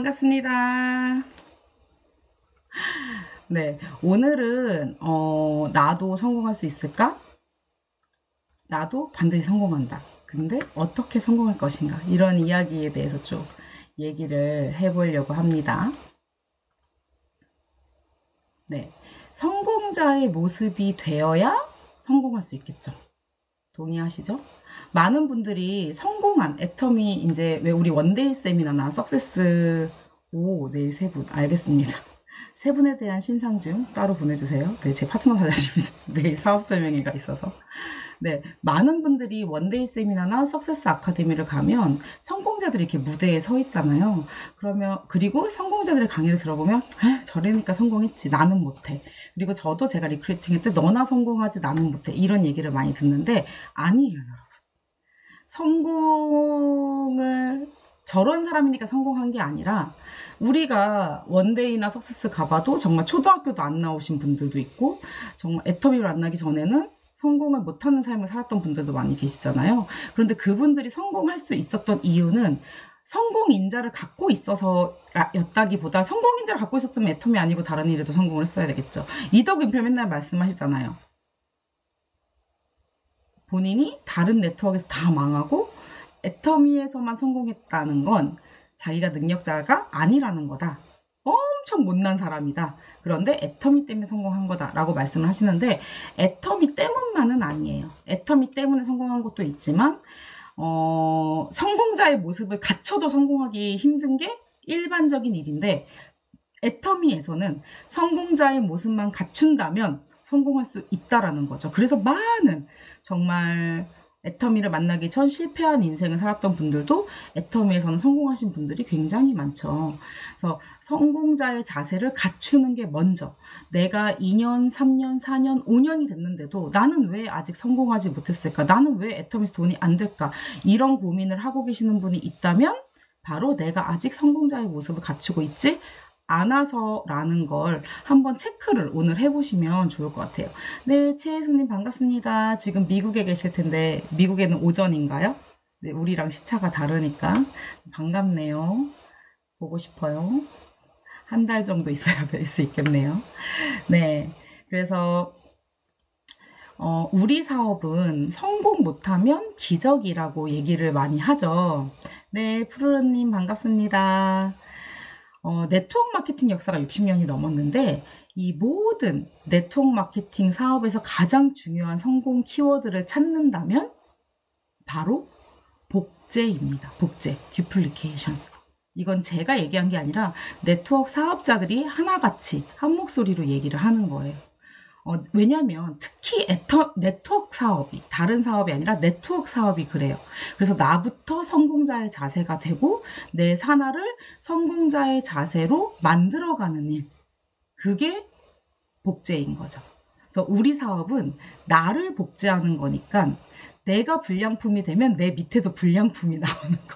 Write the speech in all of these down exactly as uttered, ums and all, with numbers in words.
반갑습니다. 네, 오늘은 어, 나도 성공할 수 있을까? 나도 반드시 성공한다. 근데 어떻게 성공할 것인가? 이런 이야기에 대해서 좀 얘기를 해보려고 합니다. 네, 성공자의 모습이 되어야 성공할 수 있겠죠. 동의하시죠? 많은 분들이 성공한 애터미 이제 왜 우리 원데이 세미나나 석세스 오, 네, 세 분 알겠습니다. 세 분에 대한 신상증 따로 보내주세요. 네, 제 파트너 사장님이 네, 사업 설명회가 있어서. 네, 많은 분들이 원데이 세미나나 석세스 아카데미를 가면 성공자들이 이렇게 무대에 서 있잖아요. 그러면 그리고 성공자들의 강의를 들어보면 아, 저러니까 성공했지 나는 못해. 그리고 저도 제가 리크루팅 할 때 너나 성공하지 나는 못해 이런 얘기를 많이 듣는데 아니에요, 여러분. 성공을 저런 사람이니까 성공한 게 아니라 우리가 원데이나 석세스 가봐도 정말 초등학교도 안 나오신 분들도 있고 정말 애터미를 안 나기 전에는 성공을 못하는 삶을 살았던 분들도 많이 계시잖아요. 그런데 그분들이 성공할 수 있었던 이유는 성공 인자를 갖고 있어서 였다기보다 성공 인자를 갖고 있었으면 애터미 아니고 다른 일에도 성공을 했어야 되겠죠. 이덕윤표 맨날 말씀하시잖아요. 본인이 다른 네트워크에서 다 망하고 애터미에서만 성공했다는 건 자기가 능력자가 아니라는 거다. 엄청 못난 사람이다. 그런데 애터미 때문에 성공한 거다라고 말씀을 하시는데 애터미 때문만은 아니에요. 애터미 때문에 성공한 것도 있지만 어, 성공자의 모습을 갖춰도 성공하기 힘든 게 일반적인 일인데 애터미에서는 성공자의 모습만 갖춘다면 성공할 수 있다라는 거죠. 그래서 많은 정말 애터미를 만나기 전 실패한 인생을 살았던 분들도 애터미에서는 성공하신 분들이 굉장히 많죠. 그래서 성공자의 자세를 갖추는 게 먼저 내가 이 년, 삼 년, 사 년, 오 년이 됐는데도 나는 왜 아직 성공하지 못했을까? 나는 왜 애터미에서 돈이 안 될까? 이런 고민을 하고 계시는 분이 있다면 바로 내가 아직 성공자의 모습을 갖추고 있지 않아서라는 걸 한번 체크를 오늘 해보시면 좋을 것 같아요. 네, 최혜수님 반갑습니다. 지금 미국에 계실 텐데 미국에는 오전인가요? 네, 우리랑 시차가 다르니까 반갑네요. 보고 싶어요. 한 달 정도 있어야 뵐 수 있겠네요. 네, 그래서 어, 우리 사업은 성공 못하면 기적이라고 얘기를 많이 하죠. 네, 푸르르님 반갑습니다. 어, 네트워크 마케팅 역사가 육십 년이 넘었는데 이 모든 네트워크 마케팅 사업에서 가장 중요한 성공 키워드를 찾는다면 바로 복제입니다. 복제, 듀플리케이션. 이건 제가 얘기한 게 아니라 네트워크 사업자들이 하나같이 한 목소리로 얘기를 하는 거예요. 어, 왜냐면 특히 애터, 네트워크 사업이 다른 사업이 아니라 네트워크 사업이 그래요. 그래서 나부터 성공자의 자세가 되고 내 산하를 성공자의 자세로 만들어가는 일. 그게 복제인 거죠. 그래서 우리 사업은 나를 복제하는 거니까 내가 불량품이 되면 내 밑에도 불량품이 나오는 거.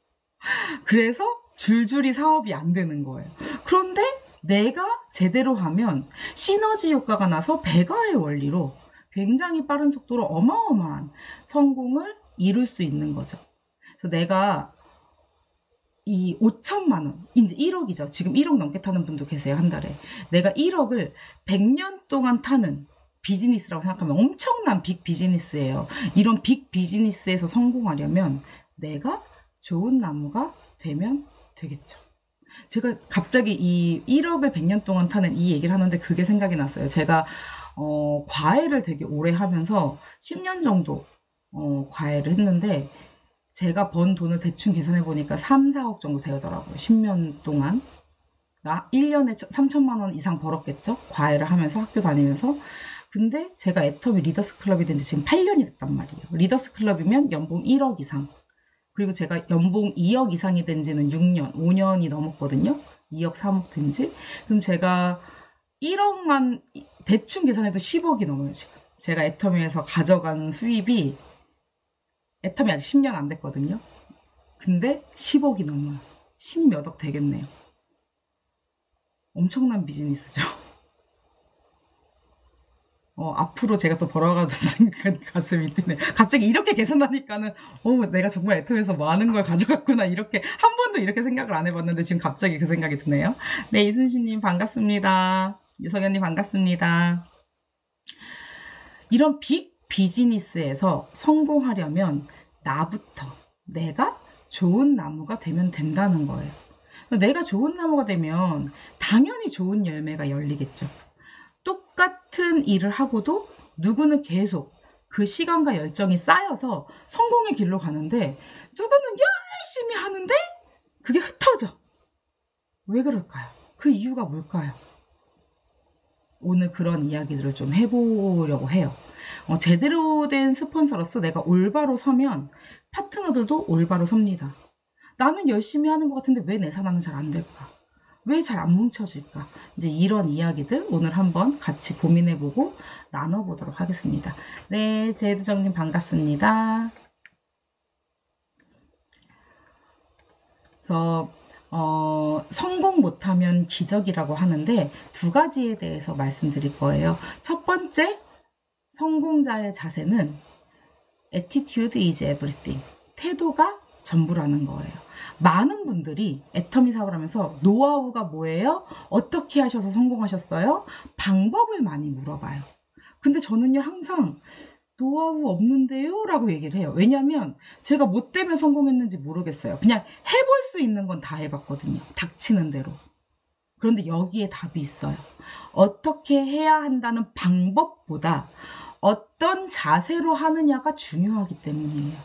그래서 줄줄이 사업이 안 되는 거예요. 그런데 내가 제대로 하면 시너지 효과가 나서 배가의 원리로 굉장히 빠른 속도로 어마어마한 성공을 이룰 수 있는 거죠. 그래서 내가 이 오천만 원, 이제 일억이죠. 지금 일억 넘게 타는 분도 계세요, 한 달에. 내가 일억을 백 년 동안 타는 비즈니스라고 생각하면 엄청난 빅 비즈니스예요. 이런 빅 비즈니스에서 성공하려면 내가 좋은 나무가 되면 되겠죠. 제가 갑자기 이 일억을 백 년 동안 타는 이 얘기를 하는데 그게 생각이 났어요. 제가 어, 과외를 되게 오래 하면서 십 년 정도 어, 과외를 했는데 제가 번 돈을 대충 계산해 보니까 삼, 사억 정도 되더라고요. 십 년 동안. 일 년에 삼천만 원 이상 벌었겠죠? 과외를 하면서 학교 다니면서. 근데 제가 애터미 리더스 클럽이 된 지 지금 팔 년이 됐단 말이에요. 리더스 클럽이면 연봉 일억 이상. 그리고 제가 연봉 이억 이상이 된 지는 육 년, 오 년이 넘었거든요. 이억, 삼억 된 지. 그럼 제가 일억만 대충 계산해도 십억이 넘어요, 지금. 제가 애터미에서 가져간 수입이 애터미 아직 십 년 안 됐거든요. 근데 십억이 넘어요. 십몇억 되겠네요. 엄청난 비즈니스죠. 어, 앞으로 제가 또 벌어가는 생각이 가슴이 뛰네. 갑자기 이렇게 계산하니까는 어, 내가 정말 애터미에서 많은 걸 가져갔구나. 이렇게 한 번도 이렇게 생각을 안 해봤는데 지금 갑자기 그 생각이 드네요. 네, 이순신님 반갑습니다. 유성현님 반갑습니다. 이런 빅 비즈니스에서 성공하려면 나부터 내가 좋은 나무가 되면 된다는 거예요. 내가 좋은 나무가 되면 당연히 좋은 열매가 열리겠죠. 똑같은 일을 하고도 누구는 계속 그 시간과 열정이 쌓여서 성공의 길로 가는데 누구는 열심히 하는데 그게 흩어져. 왜 그럴까요? 그 이유가 뭘까요? 오늘 그런 이야기들을 좀 해보려고 해요. 어, 제대로 된 스폰서로서 내가 올바로 서면 파트너들도 올바로 섭니다. 나는 열심히 하는 것 같은데 왜 내 산화는 잘 안 될까? 왜 잘 안 뭉쳐질까? 이제 이런 이야기들 오늘 한번 같이 고민해보고 나눠보도록 하겠습니다. 네, 제드정님 반갑습니다. 그래서 어, 성공 못하면 기적이라고 하는데 두 가지에 대해서 말씀드릴 거예요. 첫 번째, 성공자의 자세는 attitude is everything. 태도가 전부라는 거예요. 많은 분들이 애터미 사업을 하면서 노하우가 뭐예요? 어떻게 하셔서 성공하셨어요? 방법을 많이 물어봐요. 근데 저는요 항상 노하우 없는데요? 라고 얘기를 해요. 왜냐면 제가 뭐 때문에 성공했는지 모르겠어요. 그냥 해볼 수 있는 건 다 해봤거든요. 닥치는 대로. 그런데 여기에 답이 있어요. 어떻게 해야 한다는 방법보다 어떤 자세로 하느냐가 중요하기 때문이에요.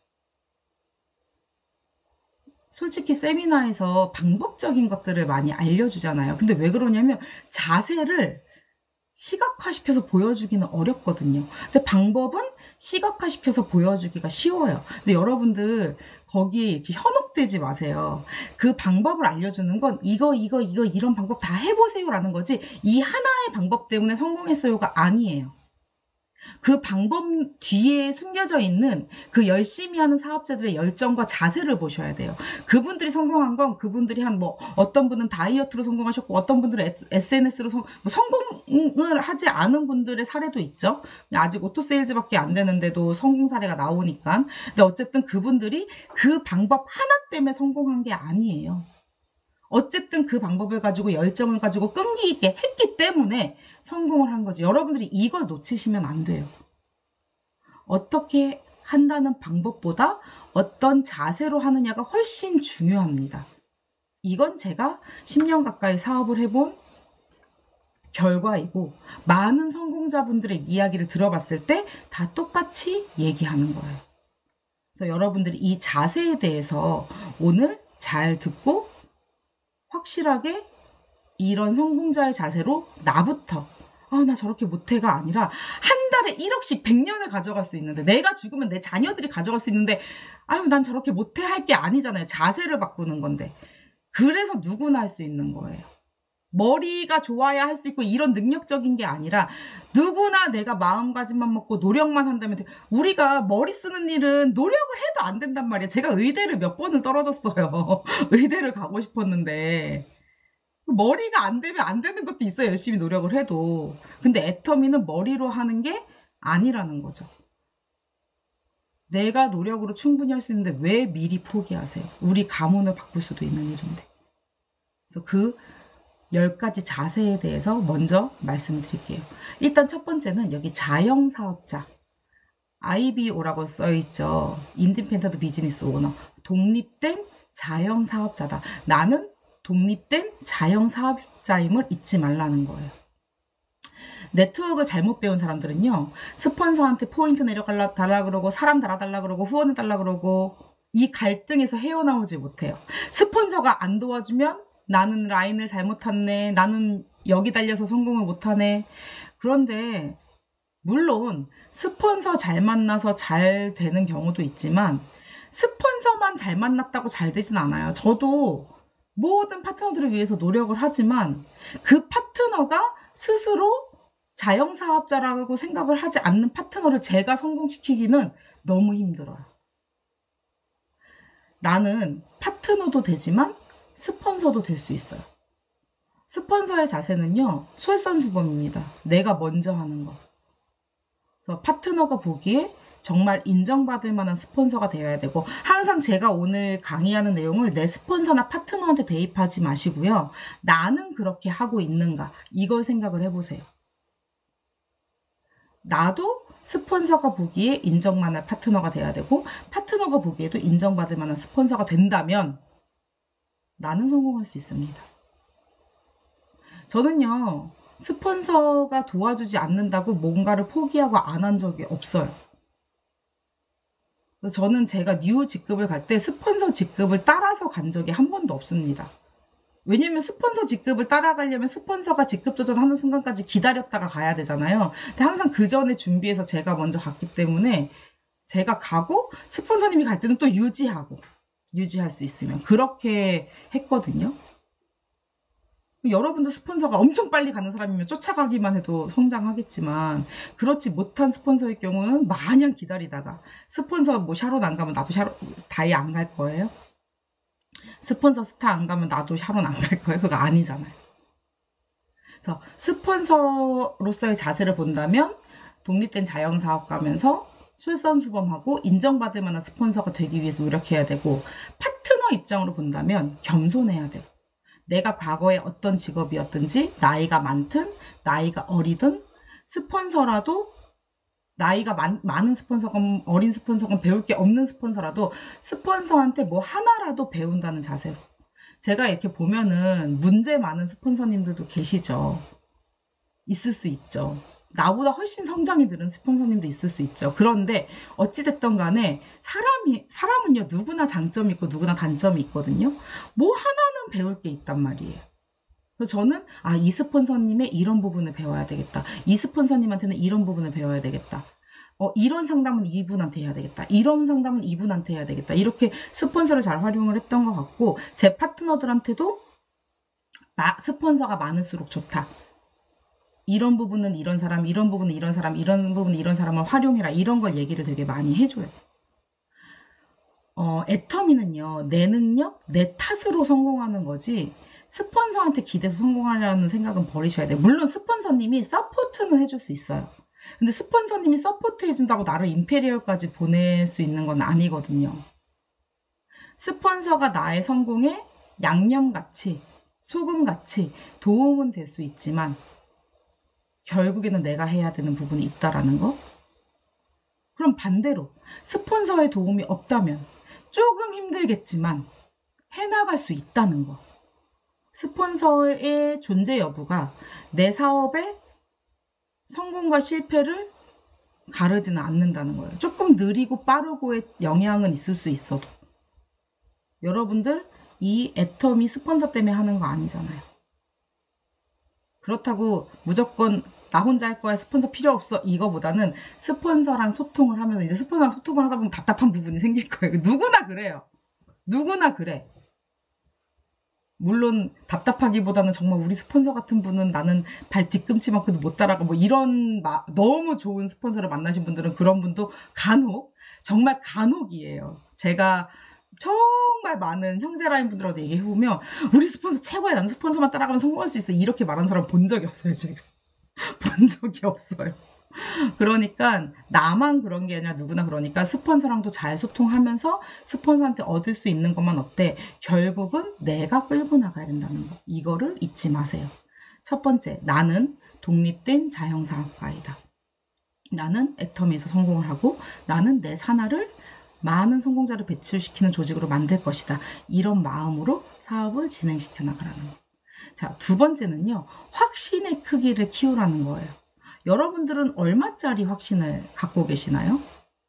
솔직히 세미나에서 방법적인 것들을 많이 알려주잖아요. 근데 왜 그러냐면 자세를 시각화시켜서 보여주기는 어렵거든요. 근데 방법은 시각화시켜서 보여주기가 쉬워요. 근데 여러분들 거기에 이렇게 현혹되지 마세요. 그 방법을 알려주는 건 이거 이거 이거 이런 방법 다 해보세요라는 거지 이 하나의 방법 때문에 성공했어요가 아니에요. 그 방법 뒤에 숨겨져 있는 그 열심히 하는 사업자들의 열정과 자세를 보셔야 돼요. 그분들이 성공한 건 그분들이 한 뭐 어떤 분은 다이어트로 성공하셨고 어떤 분들은 에스엔에스로 성, 뭐 성공을 하지 않은 분들의 사례도 있죠. 아직 오토세일즈밖에 안 되는데도 성공 사례가 나오니까. 근데 어쨌든 그분들이 그 방법 하나 때문에 성공한 게 아니에요. 어쨌든 그 방법을 가지고 열정을 가지고 끈기 있게 했기 때문에 성공을 한 거지. 여러분들이 이걸 놓치시면 안 돼요. 어떻게 한다는 방법보다 어떤 자세로 하느냐가 훨씬 중요합니다. 이건 제가 십 년 가까이 사업을 해본 결과이고 많은 성공자분들의 이야기를 들어봤을 때 다 똑같이 얘기하는 거예요. 그래서 여러분들이 이 자세에 대해서 오늘 잘 듣고 확실하게 이런 성공자의 자세로 나부터 아, 나 저렇게 못해가 아니라 한 달에 일억씩 백 년을 가져갈 수 있는데 내가 죽으면 내 자녀들이 가져갈 수 있는데 아유 난 저렇게 못해 할 게 아니잖아요. 자세를 바꾸는 건데. 그래서 누구나 할 수 있는 거예요. 머리가 좋아야 할 수 있고 이런 능력적인 게 아니라 누구나 내가 마음가짐만 먹고 노력만 한다면 돼. 우리가 머리 쓰는 일은 노력을 해도 안 된단 말이에요. 제가 의대를 몇 번을 떨어졌어요. 의대를 가고 싶었는데 머리가 안 되면 안 되는 것도 있어요. 열심히 노력을 해도. 근데 애터미는 머리로 하는 게 아니라는 거죠. 내가 노력으로 충분히 할 수 있는데 왜 미리 포기하세요? 우리 가문을 바꿀 수도 있는 일인데. 그래서 그 열 가지 자세에 대해서 먼저 말씀드릴게요. 일단 첫 번째는 여기 자영사업자. 아이비오라고 써있죠. 인디펜던트 비즈니스 오너. 독립된 자영사업자다. 나는 독립된 자영사업자임을 잊지 말라는 거예요. 네트워크를 잘못 배운 사람들은요. 스폰서한테 포인트 내려달라 그러고 사람 달아달라 그러고 후원해달라 그러고 이 갈등에서 헤어나오지 못해요. 스폰서가 안 도와주면 나는 라인을 잘못 탔네. 나는 여기 달려서 성공을 못하네. 그런데 물론 스폰서 잘 만나서 잘 되는 경우도 있지만 스폰서만 잘 만났다고 잘 되진 않아요. 저도 모든 파트너들을 위해서 노력을 하지만 그 파트너가 스스로 자영사업자라고 생각을 하지 않는 파트너를 제가 성공시키기는 너무 힘들어요. 나는 파트너도 되지만 스폰서도 될 수 있어요. 스폰서의 자세는요. 솔선수범입니다. 내가 먼저 하는 거. 그래서 파트너가 보기에 정말 인정받을 만한 스폰서가 되어야 되고, 항상 제가 오늘 강의하는 내용을 내 스폰서나 파트너한테 대입하지 마시고요. 나는 그렇게 하고 있는가, 이걸 생각을 해보세요. 나도 스폰서가 보기에 인정만할 파트너가 돼야 되고, 파트너가 보기에도 인정받을 만한 스폰서가 된다면 나는 성공할 수 있습니다. 저는요, 스폰서가 도와주지 않는다고 뭔가를 포기하고 안 한 적이 없어요. 저는 제가 뉴 직급을 갈 때 스폰서 직급을 따라서 간 적이 한 번도 없습니다. 왜냐면 스폰서 직급을 따라가려면 스폰서가 직급 도전하는 순간까지 기다렸다가 가야 되잖아요. 근데 항상 그 전에 준비해서 제가 먼저 갔기 때문에 제가 가고 스폰서님이 갈 때는 또 유지하고, 유지할 수 있으면 그렇게 했거든요. 여러분도 스폰서가 엄청 빨리 가는 사람이면 쫓아가기만 해도 성장하겠지만, 그렇지 못한 스폰서의 경우는 마냥 기다리다가, 스폰서 뭐 샤론 안 가면 나도 샤론 다이 안 갈 거예요? 스폰서 스타 안 가면 나도 샤론 안 갈 거예요? 그거 아니잖아요. 그래서 스폰서로서의 자세를 본다면 독립된 자영사업가면서 솔선수범하고 인정받을 만한 스폰서가 되기 위해서 노력해야 되고, 파트너 입장으로 본다면 겸손해야 돼요. 내가 과거에 어떤 직업이었든지, 나이가 많든 나이가 어리든, 스폰서라도 나이가 많, 많은 스폰서건 어린 스폰서건 배울 게 없는 스폰서라도 스폰서한테 뭐 하나라도 배운다는 자세로. 제가 이렇게 보면은 문제 많은 스폰서님들도 계시죠. 있을 수 있죠. 나보다 훨씬 성장이 느린 스폰서님도 있을 수 있죠. 그런데 어찌됐든 간에 사람이, 사람은요, 누구나 장점이 있고 누구나 단점이 있거든요. 뭐 하나는 배울 게 있단 말이에요. 그래서 저는, 아, 이 스폰서님의 이런 부분을 배워야 되겠다. 이 스폰서님한테는 이런 부분을 배워야 되겠다. 어, 이런 상담은 이분한테 해야 되겠다. 이런 상담은 이분한테 해야 되겠다. 이렇게 스폰서를 잘 활용을 했던 것 같고, 제 파트너들한테도 마, 스폰서가 많을수록 좋다. 이런 부분은 이런 사람, 이런 부분은 이런 사람, 이런 부분은 이런 사람을 활용해라. 이런 걸 얘기를 되게 많이 해줘요. 어, 애터미는요, 내 능력, 내 탓으로 성공하는 거지, 스폰서한테 기대서 성공하려는 생각은 버리셔야 돼요. 물론 스폰서님이 서포트는 해줄 수 있어요. 근데 스폰서님이 서포트 해준다고 나를 임페리얼까지 보낼 수 있는 건 아니거든요. 스폰서가 나의 성공에 양념같이, 소금같이 도움은 될 수 있지만, 결국에는 내가 해야 되는 부분이 있다라는 거? 그럼 반대로 스폰서의 도움이 없다면 조금 힘들겠지만 해나갈 수 있다는 거. 스폰서의 존재 여부가 내 사업의 성공과 실패를 가르지는 않는다는 거예요. 조금 느리고 빠르고의 영향은 있을 수 있어도. 여러분들, 이 애터미 스폰서 때문에 하는 거 아니잖아요. 그렇다고 무조건 나 혼자 할 거야, 스폰서 필요 없어, 이거보다는 스폰서랑 소통을 하면서, 이제 스폰서랑 소통을 하다 보면 답답한 부분이 생길 거예요. 누구나 그래요. 누구나 그래. 물론 답답하기보다는 정말 우리 스폰서 같은 분은 나는 발 뒤꿈치만큼도 못 따라가, 뭐 이런 마, 너무 좋은 스폰서를 만나신 분들은 그런 분도 간혹, 정말 간혹이에요. 제가 정말 많은 형제라인 분들하고 얘기해보면, 우리 스폰서 최고야, 나는 스폰서만 따라가면 성공할 수 있어, 이렇게 말하는 사람 본 적이 없어요. 제가 본 적이 없어요. 그러니까 나만 그런 게 아니라 누구나 그러니까 스폰서랑도 잘 소통하면서 스폰서한테 얻을 수 있는 것만 어때? 결국은 내가 끌고 나가야 된다는 거. 이거를 잊지 마세요. 첫 번째, 나는 독립된 자영사업가이다. 나는 애터미에서 성공을 하고, 나는 내 산하를 많은 성공자를 배출시키는 조직으로 만들 것이다. 이런 마음으로 사업을 진행시켜 나가라는 거. 자, 두 번째는요, 확신의 크기를 키우라는 거예요. 여러분들은 얼마짜리 확신을 갖고 계시나요?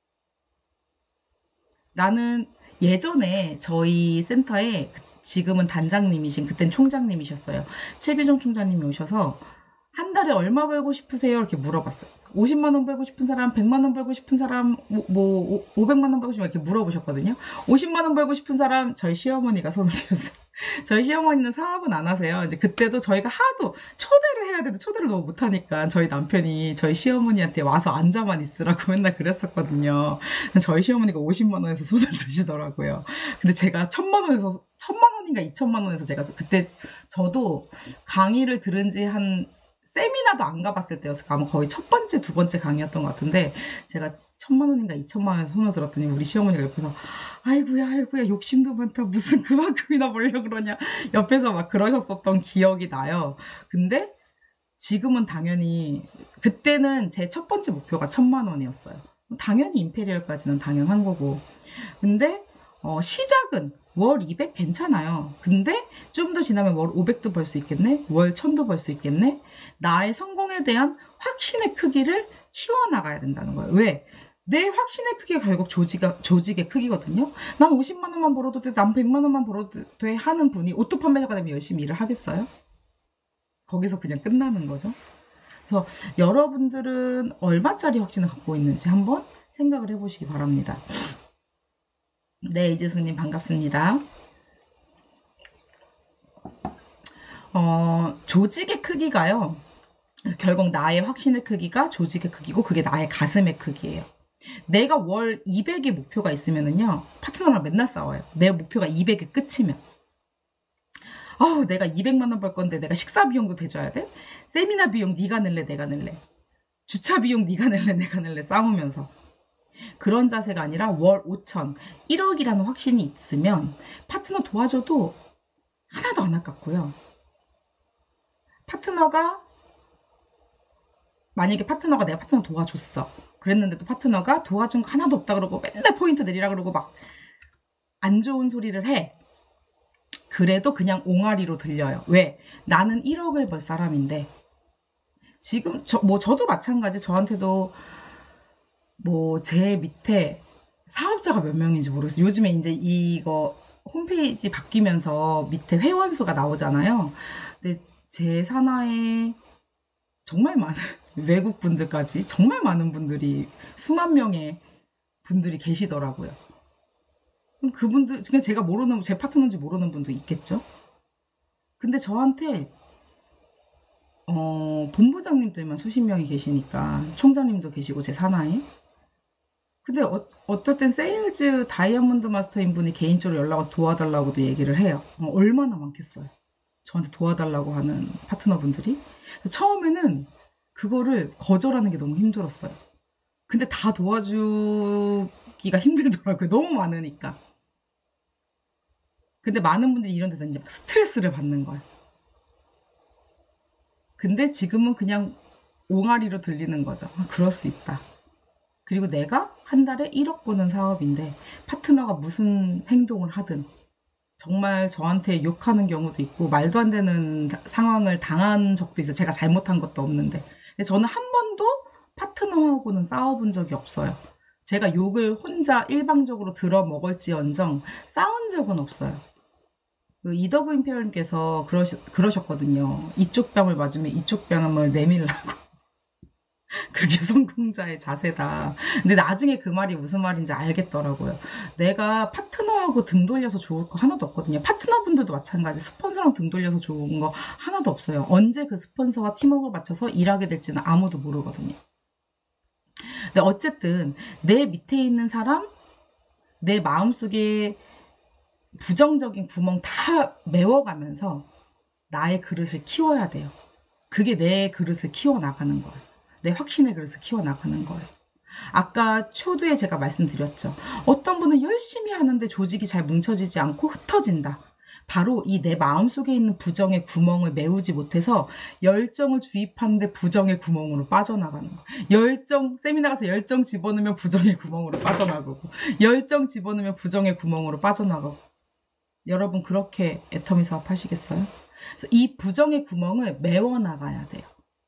나는 예전에 저희 센터에, 지금은 단장님이신, 그땐 총장님이셨어요. 최규정 총장님이 오셔서 한 달에 얼마 벌고 싶으세요? 이렇게 물어봤어요. 오십만 원 벌고 싶은 사람, 백만 원 벌고 싶은 사람, 뭐, 뭐 오백만 원 벌고 싶은 사람, 이렇게 물어보셨거든요. 오십만 원 벌고 싶은 사람, 저희 시어머니가 손을 들었어요. 저희 시어머니는 사업은 안 하세요. 이제 그때도 저희가 하도 초대를 해야 돼도 초대를 너무 못하니까 저희 남편이 저희 시어머니한테 와서 앉아만 있으라고 맨날 그랬었거든요. 저희 시어머니가 오십만 원에서 손을 드시더라고요. 근데 제가 천만 원에서, 천만 원인가 이천만 원에서 제가 그때 저도 강의를 들은 지 한 세미나도 안 가봤을 때였어요. 아마 거의 첫 번째, 두 번째 강의였던 것 같은데 제가 천만 원인가 이천만 원에 손을 들었더니 우리 시어머니가 옆에서 아이고야 아이고야 욕심도 많다 무슨 그만큼이나 벌려고 그러냐 옆에서 막 그러셨었던 기억이 나요. 근데 지금은 당연히 그때는 제 첫 번째 목표가 천만 원이었어요. 당연히 임페리얼까지는 당연한 거고 근데 어, 시작은 월 이백 괜찮아요. 근데 좀 더 지나면 월 오백도 벌 수 있겠네? 월 천도 벌 수 있겠네? 나의 성공에 대한 확신의 크기를 키워나가야 된다는 거예요. 왜? 내 확신의 크기가 결국 조직의, 조직의 크기거든요. 난 오십만 원만 벌어도 돼, 난 백만 원만 벌어도 돼 하는 분이 오토 판매사가 되면 열심히 일을 하겠어요? 거기서 그냥 끝나는 거죠. 그래서 여러분들은 얼마짜리 확신을 갖고 있는지 한번 생각을 해보시기 바랍니다. 네, 이재수님 반갑습니다. 어, 조직의 크기가요. 결국 나의 확신의 크기가 조직의 크기고 그게 나의 가슴의 크기예요. 내가 월 이백의 목표가 있으면은요. 파트너랑 맨날 싸워요. 내 목표가 이백의 끝이면. 아우 내가 이백만 원 벌 건데 내가 식사 비용도 대줘야 돼? 세미나 비용 네가 낼래 내가 낼래? 주차 비용 네가 낼래 내가 낼래? 싸우면서. 그런 자세가 아니라 월 오천, 일억이라는 확신이 있으면 파트너 도와줘도 하나도 안 아깝고요. 파트너가 만약에 파트너가 내가 파트너 도와줬어. 그랬는데도 파트너가 도와준 거 하나도 없다 그러고 맨날 포인트 내리라 그러고 막 안 좋은 소리를 해. 그래도 그냥 옹알이로 들려요. 왜? 나는 일억을 벌 사람인데 지금 저, 뭐 저도 마찬가지 저한테도 뭐 제 밑에 사업자가 몇 명인지 모르겠어요. 요즘에 이제 이거 홈페이지 바뀌면서 밑에 회원 수가 나오잖아요. 근데 제 산하에 정말 많은 외국 분들까지 정말 많은 분들이 수만 명의 분들이 계시더라고요. 그럼 그분들 그냥 제가 모르는 제 파트너인지 모르는 분도 있겠죠. 근데 저한테 어, 본부장님들만 수십 명이 계시니까 총장님도 계시고 제 산하에 근데 어, 어떨 땐 세일즈 다이아몬드 마스터인 분이 개인적으로 연락 와서 도와달라고도 얘기를 해요. 어, 얼마나 많겠어요. 저한테 도와달라고 하는 파트너분들이. 처음에는 그거를 거절하는 게 너무 힘들었어요. 근데 다 도와주기가 힘들더라고요. 너무 많으니까. 근데 많은 분들이 이런 데서 이제 막 스트레스를 받는 거예요. 근데 지금은 그냥 옹알이로 들리는 거죠. 아, 그럴 수 있다. 그리고 내가 한 달에 일억 버는 사업인데 파트너가 무슨 행동을 하든 정말 저한테 욕하는 경우도 있고 말도 안 되는 상황을 당한 적도 있어요. 제가 잘못한 것도 없는데. 근데 저는 한 번도 파트너하고는 싸워본 적이 없어요. 제가 욕을 혼자 일방적으로 들어 먹을지언정 싸운 적은 없어요. 그 이더브 임페리얼님께서 그러시, 그러셨거든요. 이쪽 뺨을 맞으면 이쪽 뺨을 내밀라고. 그게 성공자의 자세다. 근데 나중에 그 말이 무슨 말인지 알겠더라고요. 내가 파트너하고 등 돌려서 좋을 거 하나도 없거든요. 파트너분들도 마찬가지. 스폰서랑 등 돌려서 좋은 거 하나도 없어요. 언제 그 스폰서와 팀워크를 맞춰서 일하게 될지는 아무도 모르거든요. 근데 어쨌든 내 밑에 있는 사람, 내 마음속에 부정적인 구멍 다 메워가면서 나의 그릇을 키워야 돼요. 그게 내 그릇을 키워나가는 거예요. 내 확신의 그릇을 키워나가는 거예요. 아까 초두에 제가 말씀드렸죠. 어떤 분은 열심히 하는데 조직이 잘 뭉쳐지지 않고 흩어진다. 바로 이 내 마음속에 있는 부정의 구멍을 메우지 못해서 열정을 주입하는데 부정의 구멍으로 빠져나가는 거예요. 열정, 세미나 가서 열정 집어넣으면 부정의 구멍으로 빠져나가고 열정 집어넣으면 부정의 구멍으로 빠져나가고 여러분 그렇게 애터미 사업 하시겠어요? 그래서 이 부정의 구멍을 메워나가야 돼요.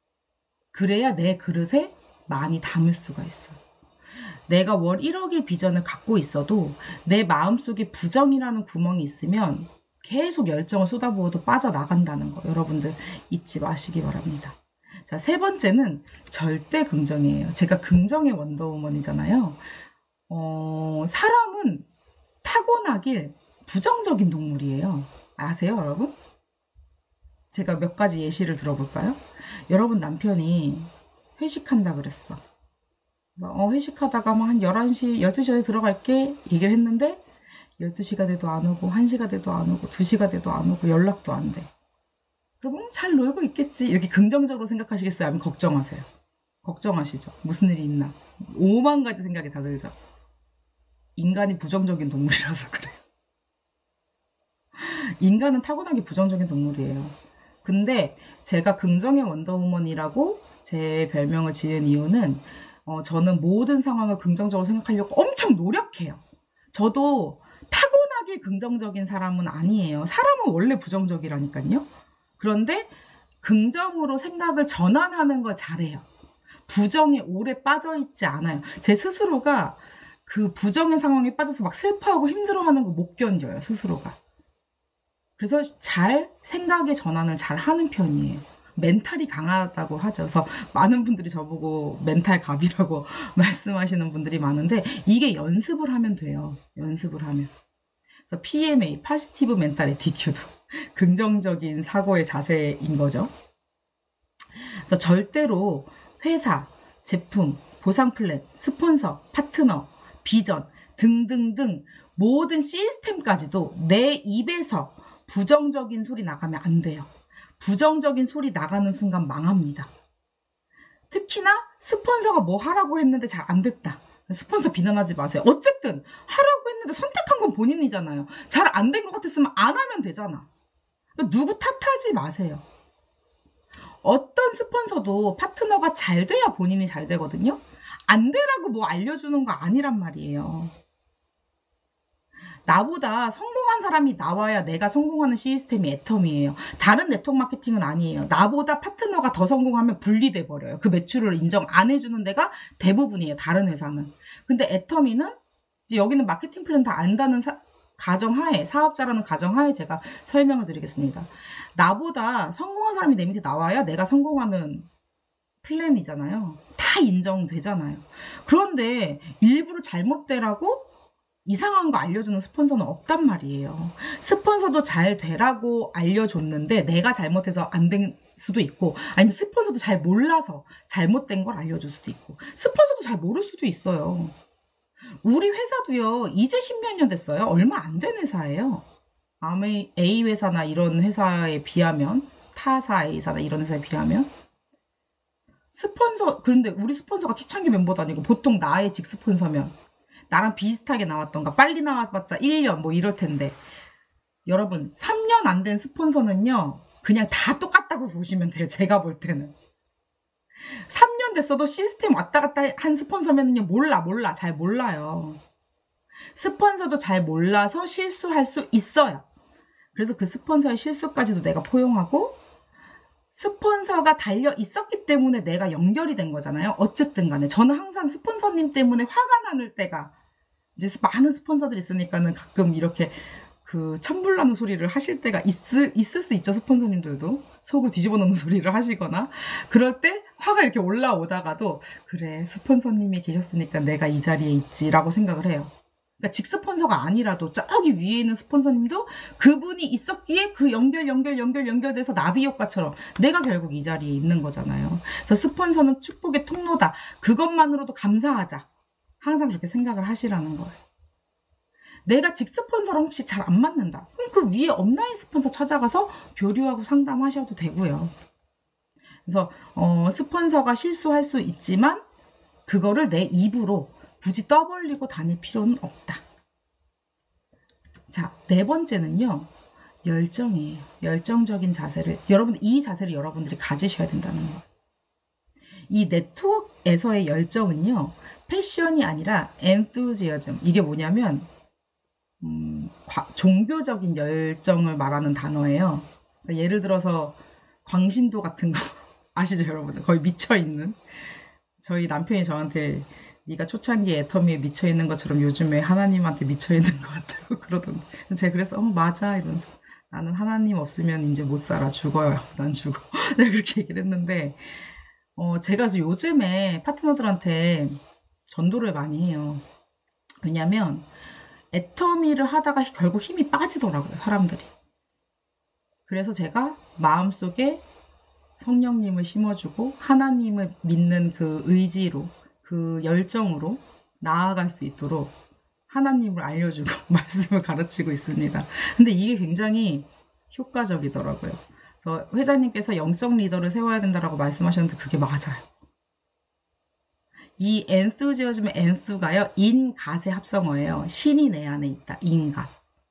그래야 내 그릇에 많이 담을 수가 있어요. 내가 월 일억의 비전을 갖고 있어도 내 마음속에 부정이라는 구멍이 있으면 계속 열정을 쏟아부어도 빠져나간다는 거 여러분들 잊지 마시기 바랍니다. 자, 세 번째는 절대 긍정이에요. 제가 긍정의 원더우먼이잖아요. 어, 사람은 타고나길 부정적인 동물이에요. 아세요, 여러분? 제가 몇 가지 예시를 들어볼까요? 여러분 남편이 회식한다 그랬어. 그래서 어, 회식하다가 뭐 한 열한 시, 열두 시에 들어갈게 얘기를 했는데 열두 시가 돼도 안 오고 한 시가 돼도 안 오고 두 시가 돼도 안 오고 연락도 안 돼. 그럼 잘 놀고 있겠지. 이렇게 긍정적으로 생각하시겠어요? 아니면 걱정하세요? 걱정하시죠? 무슨 일이 있나? 오만 가지 생각이 다 들죠? 인간이 부정적인 동물이라서 그래요. 인간은 타고나게 부정적인 동물이에요. 근데 제가 긍정의 원더우먼이라고 제 별명을 지은 이유는 어, 저는 모든 상황을 긍정적으로 생각하려고 엄청 노력해요. 저도 타고나게 긍정적인 사람은 아니에요. 사람은 원래 부정적이라니까요. 그런데 긍정으로 생각을 전환하는 걸 잘해요. 부정에 오래 빠져있지 않아요. 제 스스로가 그 부정의 상황에 빠져서 막 슬퍼하고 힘들어하는 거 못 견뎌요, 스스로가. 그래서 잘 생각의 전환을 잘 하는 편이에요. 멘탈이 강하다고 하죠. 그래서 많은 분들이 저보고 멘탈 갑이라고 말씀하시는 분들이 많은데 이게 연습을 하면 돼요. 연습을 하면. 그래서 피엠에이, Positive Mental Attitude, 긍정적인 사고의 자세인 거죠. 그래서 절대로 회사, 제품, 보상 플랜, 스폰서, 파트너, 비전 등등등 모든 시스템까지도 내 입에서 부정적인 소리 나가면 안 돼요. 부정적인 소리 나가는 순간 망합니다. 특히나 스폰서가 뭐 하라고 했는데 잘 안 됐다. 스폰서 비난하지 마세요. 어쨌든 하라고 했는데 선택한 건 본인이잖아요. 잘 안 된 것 같았으면 안 하면 되잖아. 그러니까 누구 탓하지 마세요. 어떤 스폰서도 파트너가 잘 돼야 본인이 잘 되거든요. 안 되라고 뭐 알려주는 거 아니란 말이에요. 나보다 성공한 사람이 나와야 내가 성공하는 시스템이 애텀이에요. 다른 네트워크 마케팅은 아니에요. 나보다 파트너가 더 성공하면 분리돼 버려요. 그 매출을 인정 안 해주는 데가 대부분이에요. 다른 회사는. 근데 애텀이는 이제 여기는 마케팅 플랜 다 안다는 사, 가정하에, 사업자라는 가정하에 제가 설명을 드리겠습니다. 나보다 성공한 사람이 내 밑에 나와야 내가 성공하는 플랜이잖아요. 다 인정되잖아요. 그런데 일부러 잘못되라고 이상한 거 알려주는 스폰서는 없단 말이에요. 스폰서도 잘 되라고 알려줬는데 내가 잘못해서 안 된 수도 있고, 아니면 스폰서도 잘 몰라서 잘못된 걸 알려줄 수도 있고, 스폰서도 잘 모를 수도 있어요. 우리 회사도요, 이제 십몇 년 됐어요. 얼마 안 된 회사예요. A 회사나 이런 회사에 비하면, 타사 A사나 이런 회사에 비하면. 스폰서, 그런데 우리 스폰서가 초창기 멤버도 아니고 보통 나의 직 스폰서면 나랑 비슷하게 나왔던가, 빨리 나와봤자 일 년 뭐 이럴 텐데, 여러분 삼 년 안 된 스폰서는요 그냥 다 똑같다고 보시면 돼요. 제가 볼 때는 삼 년 됐어도 시스템 왔다 갔다 한 스폰서면요 몰라 몰라 잘 몰라요. 스폰서도 잘 몰라서 실수할 수 있어요. 그래서 그 스폰서의 실수까지도 내가 포용하고, 스폰서가 달려 있었기 때문에 내가 연결이 된 거잖아요. 어쨌든 간에 저는 항상 스폰서님 때문에 화가 나는 때가, 이제 많은 스폰서들이 있으니까는 가끔 이렇게 그 천불 나는 소리를 하실 때가 있을, 있을 수 있죠. 스폰서님들도 속을 뒤집어 놓는 소리를 하시거나 그럴 때 화가 이렇게 올라오다가도 그래 스폰서님이 계셨으니까 내가 이 자리에 있지라고 생각을 해요. 그러니까 직스폰서가 아니라도 저기 위에 있는 스폰서님도 그분이 있었기에 그 연결 연결 연결 연결돼서 나비 효과처럼 내가 결국 이 자리에 있는 거잖아요. 그래서 스폰서는 축복의 통로다. 그것만으로도 감사하자. 항상 그렇게 생각을 하시라는 거예요. 내가 직스폰서랑 혹시 잘 안 맞는다. 그럼 그 위에 업라인 스폰서 찾아가서 교류하고 상담하셔도 되고요. 그래서 어, 스폰서가 실수할 수 있지만 그거를 내 입으로 굳이 떠벌리고 다닐 필요는 없다. 자, 네 번째는요. 열정이에요. 열정적인 자세를, 여러분 이 자세를 여러분들이 가지셔야 된다는 거예요. 이 네트워크에서의 열정은요. 패션이 아니라 enthusiasm. 이게 뭐냐면 음, 과, 종교적인 열정을 말하는 단어예요. 그러니까 예를 들어서 광신도 같은 거 아시죠 여러분들? 거의 미쳐있는. 저희 남편이 저한테 네가 초창기에 애터미에 미쳐있는 것처럼 요즘에 하나님한테 미쳐있는 것 같다고 그러던데, 제가 그래서 어 맞아 이러면서 나는 하나님 없으면 이제 못 살아, 죽어요. 난 죽어. 내가 그렇게 얘기를 했는데 어, 제가 요즘에 파트너들한테 전도를 많이 해요. 왜냐면 애터미를 하다가 결국 힘이 빠지더라고요, 사람들이. 그래서 제가 마음속에 성령님을 심어주고 하나님을 믿는 그 의지로, 그 열정으로 나아갈 수 있도록 하나님을 알려주고 말씀을 가르치고 있습니다. 근데 이게 굉장히 효과적이더라고요. 그래서 회장님께서 영적 리더를 세워야 된다라고 말씀하셨는데 그게 맞아요. 이 엔스지어즘의 엔스가요, 인갓의 합성어예요. 신이 내 안에 있다. 인갓.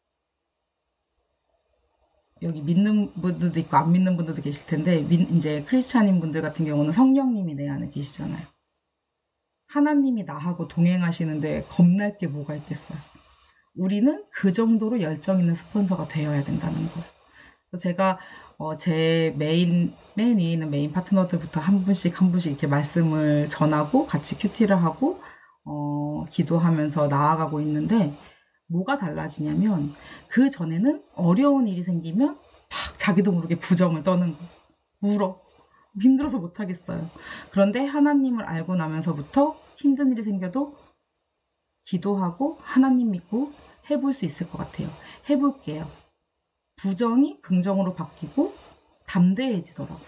여기 믿는 분들도 있고 안 믿는 분들도 계실 텐데, 이제 크리스찬인 분들 같은 경우는 성령님이 내 안에 계시잖아요. 하나님이 나하고 동행하시는데 겁날 게 뭐가 있겠어요. 우리는 그 정도로 열정 있는 스폰서가 되어야 된다는 거예요. 그래서 제가 어, 제 메인, 메인 위에 있는 메인 파트너들부터 한 분씩 한 분씩 이렇게 말씀을 전하고 같이 큐티를 하고 어, 기도하면서 나아가고 있는데, 뭐가 달라지냐면 그 전에는 어려운 일이 생기면 막 자기도 모르게 부정을 떠는 거, 울어, 힘들어서 못하겠어요. 그런데 하나님을 알고 나면서부터 힘든 일이 생겨도 기도하고 하나님 믿고 해볼 수 있을 것 같아요. 해볼게요. 부정이 긍정으로 바뀌고 담대해지더라고요.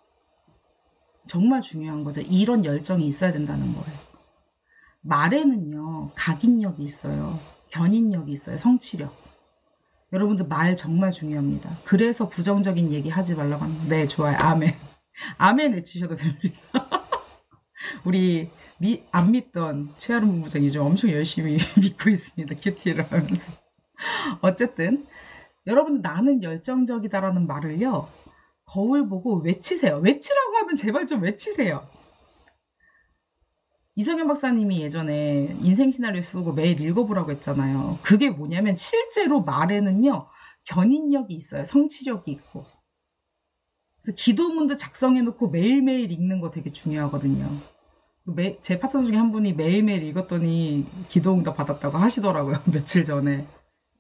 정말 중요한 거죠. 이런 열정이 있어야 된다는 거예요. 말에는요, 각인력이 있어요. 견인력이 있어요. 성취력. 여러분들 말 정말 중요합니다. 그래서 부정적인 얘기 하지 말라고 하는 거예요. 네, 좋아요. 아멘. 아멘 외치셔도 됩니다. 우리 미, 안 믿던 최아름 본부장이 좀 엄청 열심히 믿고 있습니다. 큐티를 하면서. 어쨌든 여러분, 나는 열정적이다라는 말을요, 거울 보고 외치세요. 외치라고 하면 제발 좀 외치세요. 이성현 박사님이 예전에 인생 시나리오 쓰고 매일 읽어보라고 했잖아요. 그게 뭐냐면 실제로 말에는요, 견인력이 있어요. 성취력이 있고. 그래서 기도문도 작성해놓고 매일매일 읽는 거 되게 중요하거든요. 매, 제 파트너 중에 한 분이 매일매일 읽었더니 기도응답 받았다고 하시더라고요. 며칠 전에.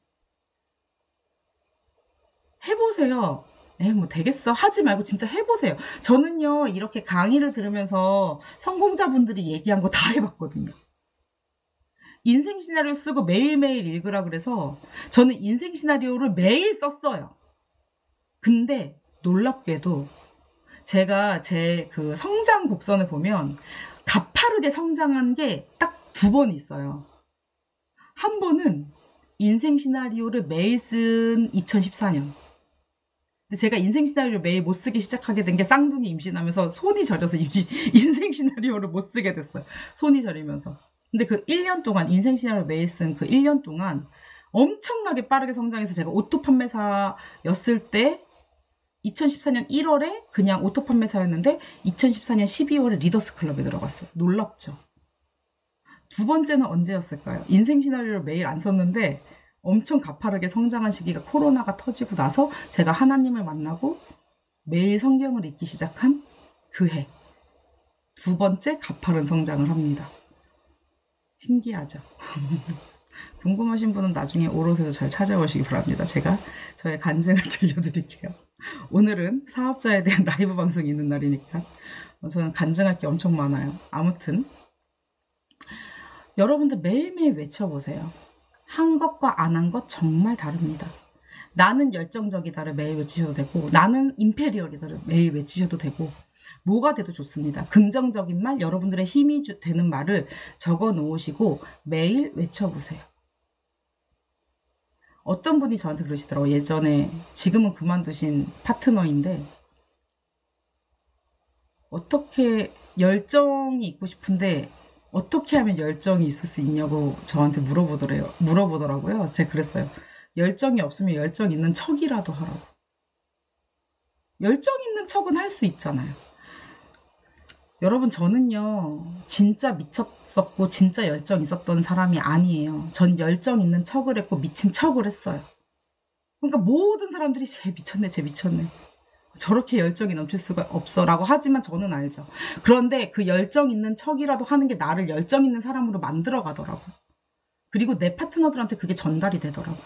해보세요. 에이, 뭐 되겠어. 하지 말고 진짜 해보세요. 저는요, 이렇게 강의를 들으면서 성공자분들이 얘기한 거 다 해봤거든요. 인생 시나리오 쓰고 매일매일 읽으라 그래서 저는 인생 시나리오를 매일 썼어요. 근데 놀랍게도 제가 제 그 성장 곡선을 보면 가파르게 성장한 게 딱 두 번 있어요. 한 번은 인생 시나리오를 매일 쓴 이천십사 년. 근데 제가 인생 시나리오를 매일 못 쓰기 시작하게 된 게 쌍둥이 임신하면서 손이 저려서 인생 시나리오를 못 쓰게 됐어요. 손이 저리면서. 근데 그 일 년 동안 인생 시나리오 매일 쓴 그 일 년 동안 엄청나게 빠르게 성장해서 제가 오토 판매사였을 때 이천십사 년 일월에 그냥 오토 판매사였는데 이천십사 년 십이월에 리더스 클럽에 들어갔어요. 놀랍죠? 두 번째는 언제였을까요? 인생 시나리오를 매일 안 썼는데 엄청 가파르게 성장한 시기가 코로나가 터지고 나서 제가 하나님을 만나고 매일 성경을 읽기 시작한 그 해. 두 번째 가파른 성장을 합니다. 신기하죠? 궁금하신 분은 나중에 오롯에서 잘 찾아오시기 바랍니다. 제가 저의 간증을 들려드릴게요. 오늘은 사업자에 대한 라이브 방송이 있는 날이니까 저는 간증할 게 엄청 많아요. 아무튼 여러분들 매일매일 외쳐보세요. 한 것과 안 한 것 정말 다릅니다. 나는 열정적이다를 매일 외치셔도 되고, 나는 임페리얼이다를 매일 외치셔도 되고, 뭐가 돼도 좋습니다. 긍정적인 말, 여러분들의 힘이 되는 말을 적어 놓으시고 매일 외쳐보세요. 어떤 분이 저한테 그러시더라고요. 예전에, 지금은 그만두신 파트너인데, 어떻게 열정이 있고 싶은데 어떻게 하면 열정이 있을 수 있냐고 저한테 물어보더래요. 물어보더라고요. 제가 그랬어요. 열정이 없으면 열정 있는 척이라도 하라고. 열정 있는 척은 할 수 있잖아요. 여러분, 저는요, 진짜 미쳤었고 진짜 열정 있었던 사람이 아니에요. 전 열정 있는 척을 했고 미친 척을 했어요. 그러니까 모든 사람들이 쟤 미쳤네, 쟤 미쳤네. 저렇게 열정이 넘칠 수가 없어 라고 하지만 저는 알죠. 그런데 그 열정 있는 척이라도 하는 게 나를 열정 있는 사람으로 만들어 가더라고. 그리고 내 파트너들한테 그게 전달이 되더라고.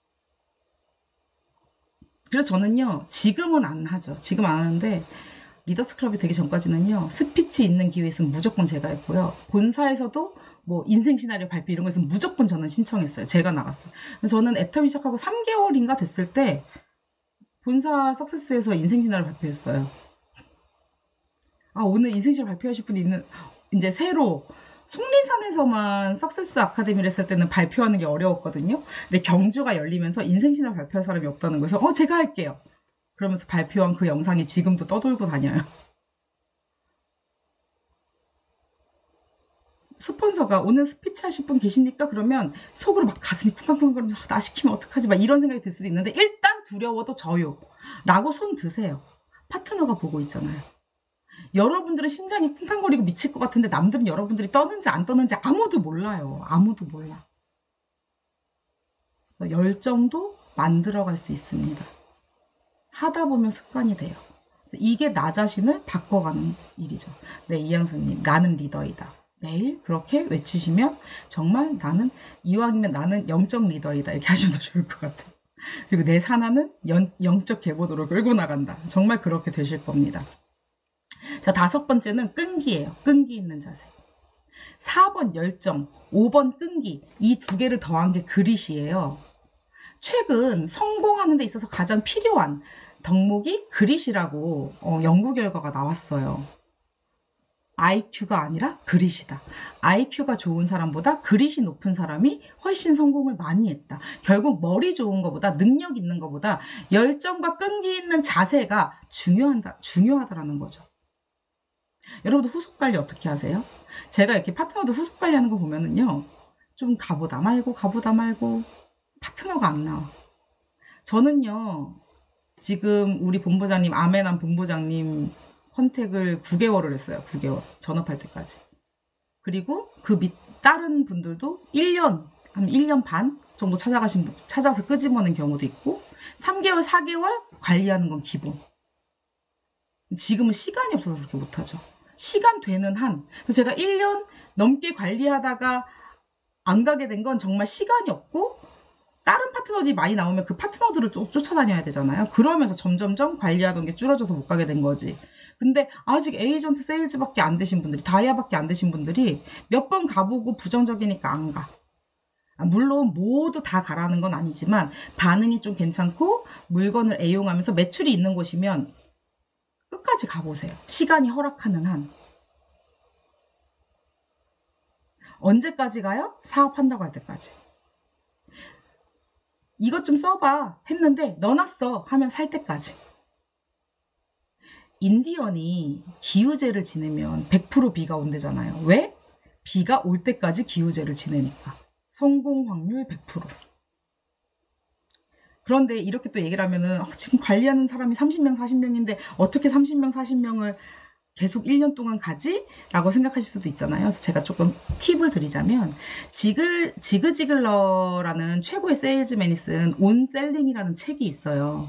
그래서 저는요, 지금은 안 하죠. 지금 안 하는데 리더스 클럽이 되기 전까지는요, 스피치 있는 기회 있으면 무조건 제가 했고요. 본사에서도 뭐 인생 시나리오 발표 이런 거 있으면 무조건 저는 신청했어요. 제가 나갔어요. 저는 애터미 시작하고 삼 개월인가 됐을 때 본사 석세스에서 인생신화를 발표했어요. 아, 오늘 인생신화 발표하실 분이 있는, 이제 새로 속리산에서만 석세스 아카데미를 했을 때는 발표하는 게 어려웠거든요. 근데 경주가 열리면서 인생신화 발표할 사람이 없다는 거여서 어, 제가 할게요. 그러면서 발표한 그 영상이 지금도 떠돌고 다녀요. 스폰서가 오늘 스피치 하실 분 계십니까? 그러면 속으로 막 가슴이 쿵쾅쿵쾅거리면서 아, 나 시키면 어떡하지? 막 이런 생각이 들 수도 있는데 일단 두려워도 져요. 라고 손 드세요. 파트너가 보고 있잖아요. 여러분들은 심장이 쿵쾅거리고 미칠 것 같은데 남들은 여러분들이 떠는지 안 떠는지 아무도 몰라요. 아무도 몰라. 열정도 만들어갈 수 있습니다. 하다 보면 습관이 돼요. 그래서 이게 나 자신을 바꿔가는 일이죠. 네, 이양수님, 나는 리더이다. 매일 그렇게 외치시면 정말 나는 이왕이면 나는 영적 리더이다 이렇게 하셔도 좋을 것 같아요. 그리고 내 산하는 연, 영적 계보도로 끌고 나간다. 정말 그렇게 되실 겁니다. 자, 다섯 번째는 끈기예요. 끈기 있는 자세. 사 번 열정, 오 번 끈기, 이 두 개를 더한 게 그릿이에요. 최근 성공하는 데 있어서 가장 필요한 덕목이 그릿이라고 어, 연구 결과가 나왔어요. 아이큐가 아니라 그릿이다. 아이큐가 좋은 사람보다 그릿이 높은 사람이 훨씬 성공을 많이 했다. 결국 머리 좋은 것보다 능력 있는 것보다 열정과 끈기 있는 자세가 중요하다, 중요하다라는 거죠. 여러분도 후속 관리 어떻게 하세요? 제가 이렇게 파트너들 후속 관리하는 거 보면은요. 좀 가보다 말고 가보다 말고 파트너가 안 나와. 저는요. 지금 우리 본부장님, 아멘한 본부장님 컨택을 구 개월을 했어요. 구 개월. 전업할 때까지. 그리고 그 밑 다른 분들도 일 년, 한 일 년 반 정도 찾아가신 분, 찾아서 끄집어낸 경우도 있고 삼 개월, 사 개월 관리하는 건 기본. 지금은 시간이 없어서 그렇게 못하죠. 시간 되는 한. 제가 일 년 넘게 관리하다가 안 가게 된 건 정말 시간이 없고 다른 파트너들이 많이 나오면 그 파트너들을 또 쫓아다녀야 되잖아요. 그러면서 점점점 관리하던 게 줄어져서 못 가게 된 거지. 근데 아직 에이전트 세일즈밖에 안 되신 분들이, 다이아밖에 안 되신 분들이 몇 번 가보고 부정적이니까 안 가. 물론 모두 다 가라는 건 아니지만 반응이 좀 괜찮고 물건을 애용하면서 매출이 있는 곳이면 끝까지 가보세요. 시간이 허락하는 한. 언제까지 가요? 사업한다고 할 때까지. 이것 좀 써봐 했는데 넣어놨어 하면 살 때까지. 인디언이 기우제를 지내면 백 퍼센트 비가 온대잖아요. 왜? 비가 올 때까지 기우제를 지내니까. 성공 확률 백 퍼센트. 그런데 이렇게 또 얘기를 하면은 어, 지금 관리하는 사람이 삼십 명, 사십 명인데 어떻게 삼십 명, 사십 명을 계속 일 년 동안 가지? 라고 생각하실 수도 있잖아요. 그래서 제가 조금 팁을 드리자면 지글, 지그지글러라는 최고의 세일즈맨이 쓴 온셀링이라는 책이 있어요.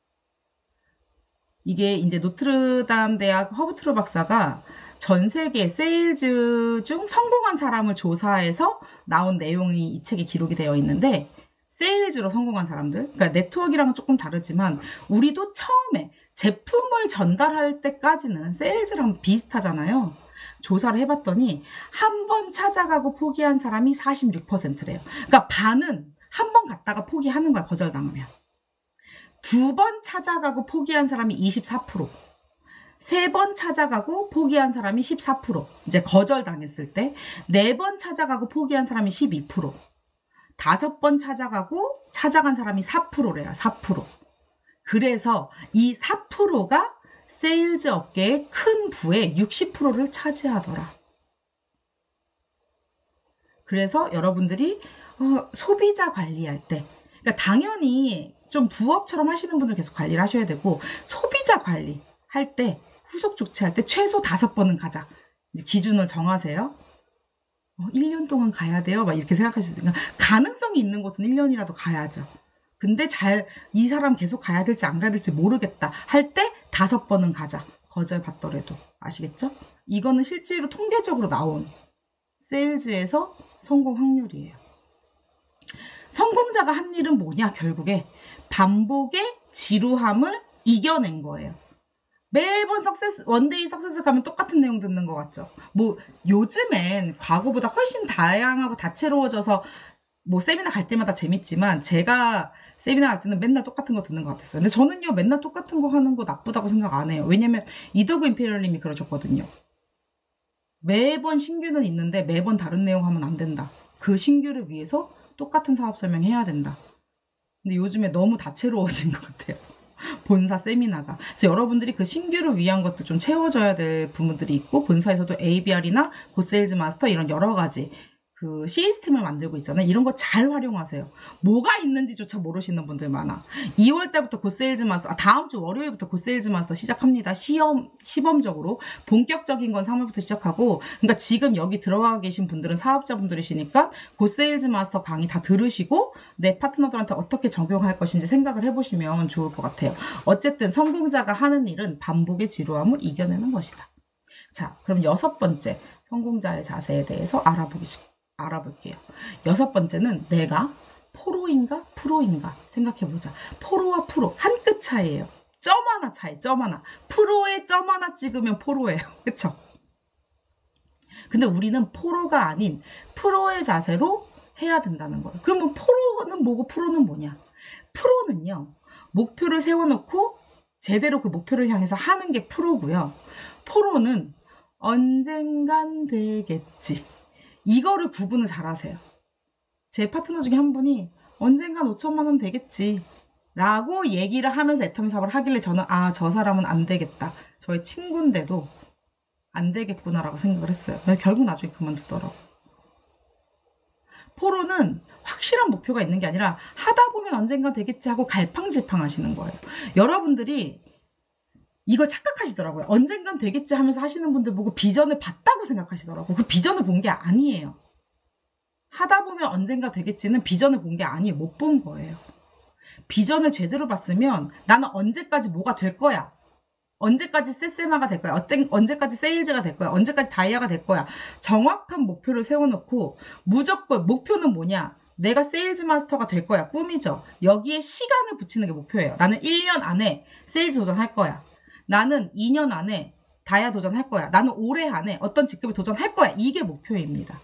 이게 이제 노트르담 대학 허브트루 박사가 전 세계 세일즈 중 성공한 사람을 조사해서 나온 내용이 이 책에 기록이 되어 있는데 세일즈로 성공한 사람들, 그러니까 네트워크랑은 조금 다르지만 우리도 처음에 제품을 전달할 때까지는 세일즈랑 비슷하잖아요. 조사를 해봤더니 한 번 찾아가고 포기한 사람이 사십육 퍼센트래요. 그러니까 반은 한 번 갔다가 포기하는 거야, 거절당하면. 두 번 찾아가고 포기한 사람이 이십사 퍼센트, 세 번 찾아가고 포기한 사람이 십사 퍼센트, 이제 거절당했을 때, 네 번 찾아가고 포기한 사람이 십이 퍼센트, 다섯 번 찾아가고 찾아간 사람이 사 퍼센트래요. 사 퍼센트. 그래서 이 사 퍼센트가 세일즈 업계의 큰 부의 육십 퍼센트를 차지하더라. 그래서 여러분들이 어, 소비자 관리할 때, 그러니까 당연히 좀 부업처럼 하시는 분들 계속 관리를 하셔야 되고 소비자 관리 할 때, 후속 조치할 때 최소 다섯 번은 가자. 이제 기준을 정하세요. 어, 일 년 동안 가야 돼요. 막 이렇게 생각하실 수 있으니까 가능성이 있는 곳은 일 년이라도 가야죠. 근데 잘 이 사람 계속 가야 될지 안 가야 될지 모르겠다 할 때 다섯 번은 가자. 거절 받더라도. 아시겠죠? 이거는 실제로 통계적으로 나온 세일즈에서 성공 확률이에요. 성공자가 한 일은 뭐냐? 결국에 반복의 지루함을 이겨낸 거예요. 매번 석세스, 원데이 석세스 가면 똑같은 내용 듣는 것 같죠? 뭐, 요즘엔 과거보다 훨씬 다양하고 다채로워져서, 뭐, 세미나 갈 때마다 재밌지만, 제가 세미나 갈 때는 맨날 똑같은 거 듣는 것 같았어요. 근데 저는요, 맨날 똑같은 거 하는 거 나쁘다고 생각 안 해요. 왜냐면, 이더그 임페리얼님이 그러셨거든요. 매번 신규는 있는데, 매번 다른 내용 하면 안 된다. 그 신규를 위해서 똑같은 사업 설명해야 된다. 근데 요즘에 너무 다채로워진 것 같아요. 본사 세미나가. 그래서 여러분들이 그 신규를 위한 것도 좀 채워져야 될 부분들이 있고, 본사에서도 에이비알이나 굿세일즈 마스터 이런 여러 가지 그 시스템을 만들고 있잖아요. 이런 거 잘 활용하세요. 뭐가 있는지조차 모르시는 분들 많아. 이월 달부터 굿세일즈 마스터, 아, 다음 주 월요일부터 굿세일즈 마스터 시작합니다. 시험, 시범적으로. 본격적인 건 삼월부터 시작하고, 그러니까 지금 여기 들어가 계신 분들은 사업자분들이시니까 굿세일즈 마스터 강의 다 들으시고 내 파트너들한테 어떻게 적용할 것인지 생각을 해보시면 좋을 것 같아요. 어쨌든 성공자가 하는 일은 반복의 지루함을 이겨내는 것이다. 자, 그럼 여섯 번째 성공자의 자세에 대해서 알아보기 알아볼게요. 여섯 번째는 내가 포로인가 프로인가 생각해보자. 포로와 프로 한 끗 차이예요. 점 하나 차이, 점 하나. 프로에 점 하나 찍으면 포로예요. 그쵸? 근데 우리는 포로가 아닌 프로의 자세로 해야 된다는 거예요. 그러면 포로는 뭐고 프로는 뭐냐? 프로는요, 목표를 세워놓고 제대로 그 목표를 향해서 하는 게 프로고요. 포로는 언젠간 되겠지. 이거를 구분을 잘 하세요. 제 파트너 중에 한 분이 언젠간 오천만 원 되겠지 라고 얘기를 하면서 애터미 사업을 하길래 저는 아, 저 사람은 안 되겠다. 저의 친구인데도 안 되겠구나 라고 생각을 했어요. 결국 나중에 그만두더라고. 포로는 확실한 목표가 있는 게 아니라 하다 보면 언젠간 되겠지 하고 갈팡질팡 하시는 거예요. 여러분들이 이걸 착각하시더라고요. 언젠간 되겠지 하면서 하시는 분들 보고 비전을 봤다고 생각하시더라고요. 그 비전을 본 게 아니에요. 하다 보면 언젠가 되겠지는 비전을 본 게 아니에요. 못 본 거예요. 비전을 제대로 봤으면 나는 언제까지 뭐가 될 거야. 언제까지 세세마가 될 거야. 어떤, 언제까지 세일즈가 될 거야. 언제까지 다이아가 될 거야. 정확한 목표를 세워놓고 무조건 목표는 뭐냐. 내가 세일즈 마스터가 될 거야. 꿈이죠. 여기에 시간을 붙이는 게 목표예요. 나는 일 년 안에 세일즈 도전할 거야. 나는 이 년 안에 다이아 도전할 거야. 나는 올해 안에 어떤 직급에 도전할 거야. 이게 목표입니다.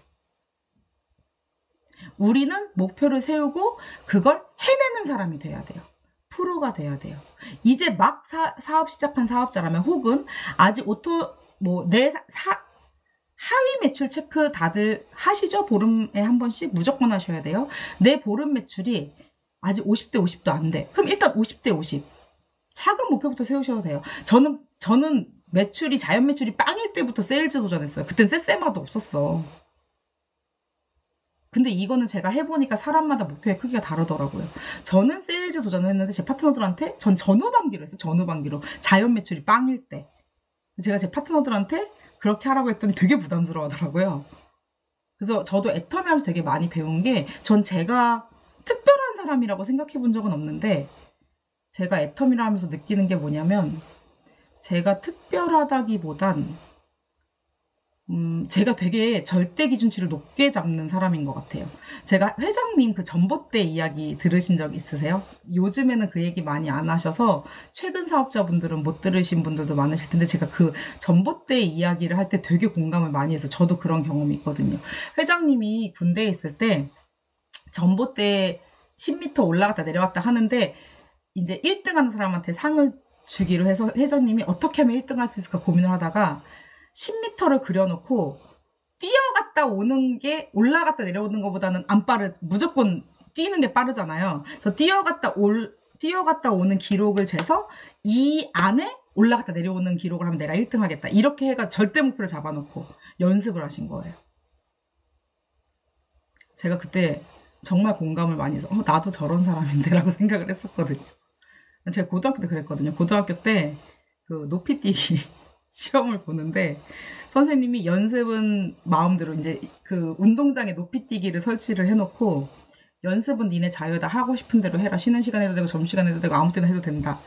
우리는 목표를 세우고 그걸 해내는 사람이 돼야 돼요. 프로가 돼야 돼요. 이제 막 사, 사업 시작한 사업자라면 혹은 아직 오토 뭐 내 하위 매출 체크 다들 하시죠? 보름에 한 번씩 무조건 하셔야 돼요. 내 보름 매출이 아직 오십 대 오십도 안 돼. 그럼 일단 오십 대 오십. 작은 목표부터 세우셔도 돼요. 저는, 저는 매출이, 자연 매출이 빵일 때부터 세일즈 도전했어요. 그땐 쎄쎄마도 없었어. 근데 이거는 제가 해보니까 사람마다 목표의 크기가 다르더라고요. 저는 세일즈 도전을 했는데 제 파트너들한테 전 전후반기로 했어요. 전후반기로. 자연 매출이 빵일 때. 제가 제 파트너들한테 그렇게 하라고 했더니 되게 부담스러워 하더라고요. 그래서 저도 애터미 하면서 되게 많이 배운 게 전 제가 특별한 사람이라고 생각해 본 적은 없는데 제가 애터미를 하면서 느끼는 게 뭐냐면 제가 특별하다기보단 음, 제가 되게 절대 기준치를 높게 잡는 사람인 것 같아요. 제가 회장님 그 전봇대 이야기 들으신 적 있으세요? 요즘에는 그 얘기 많이 안 하셔서 최근 사업자분들은 못 들으신 분들도 많으실 텐데 제가 그 전봇대 이야기를 할 때 되게 공감을 많이 해서 저도 그런 경험이 있거든요. 회장님이 군대에 있을 때 전봇대 십 미터 올라갔다 내려갔다 하는데 이제 일 등 하는 사람한테 상을 주기로 해서 회장님이 어떻게 하면 일 등 할 수 있을까 고민을 하다가 십 미터를 그려놓고 뛰어갔다 오는 게 올라갔다 내려오는 것보다는 안 빠르, 무조건 뛰는 게 빠르잖아요. 그래서 뛰어갔다 올, 뛰어갔다 오는 기록을 재서 이 안에 올라갔다 내려오는 기록을 하면 내가 일 등 하겠다. 이렇게 해가 절대 목표를 잡아놓고 연습을 하신 거예요. 제가 그때 정말 공감을 많이 해서 어, 나도 저런 사람인데 라고 생각을 했었거든요. 제가 고등학교 때 그랬거든요. 고등학교 때 그 높이뛰기 시험을 보는데 선생님이 연습은 마음대로 이제 그 운동장에 높이뛰기를 설치를 해놓고 연습은 니네 자유다. 하고 싶은 대로 해라. 쉬는 시간 해도 되고 점심시간 해도 되고 아무 때나 해도 된다.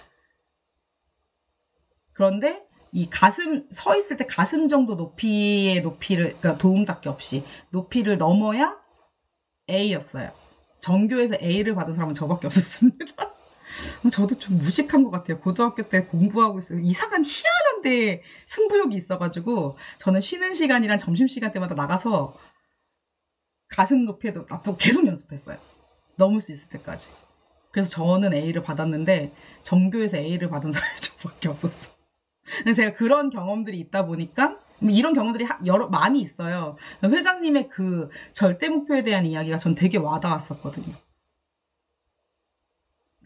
그런데 이 가슴 서 있을 때 가슴 정도 높이의 높이를 그러니까 도움닫기 없이 높이를 넘어야 A였어요. 전교에서 A를 받은 사람은 저밖에 없었습니다. 저도 좀 무식한 것 같아요. 고등학교 때 공부하고 있어요. 이상한 희한한데 승부욕이 있어가지고 저는 쉬는 시간이랑 점심시간 때마다 나가서 가슴 높이에도 놔두고 계속 연습했어요. 넘을 수 있을 때까지. 그래서 저는 A를 받았는데 전교에서 A를 받은 사람이 저밖에 없었어요. 제가 그런 경험들이 있다 보니까 이런 경험들이 여러 많이 있어요. 회장님의 그 절대 목표에 대한 이야기가 전 되게 와닿았었거든요.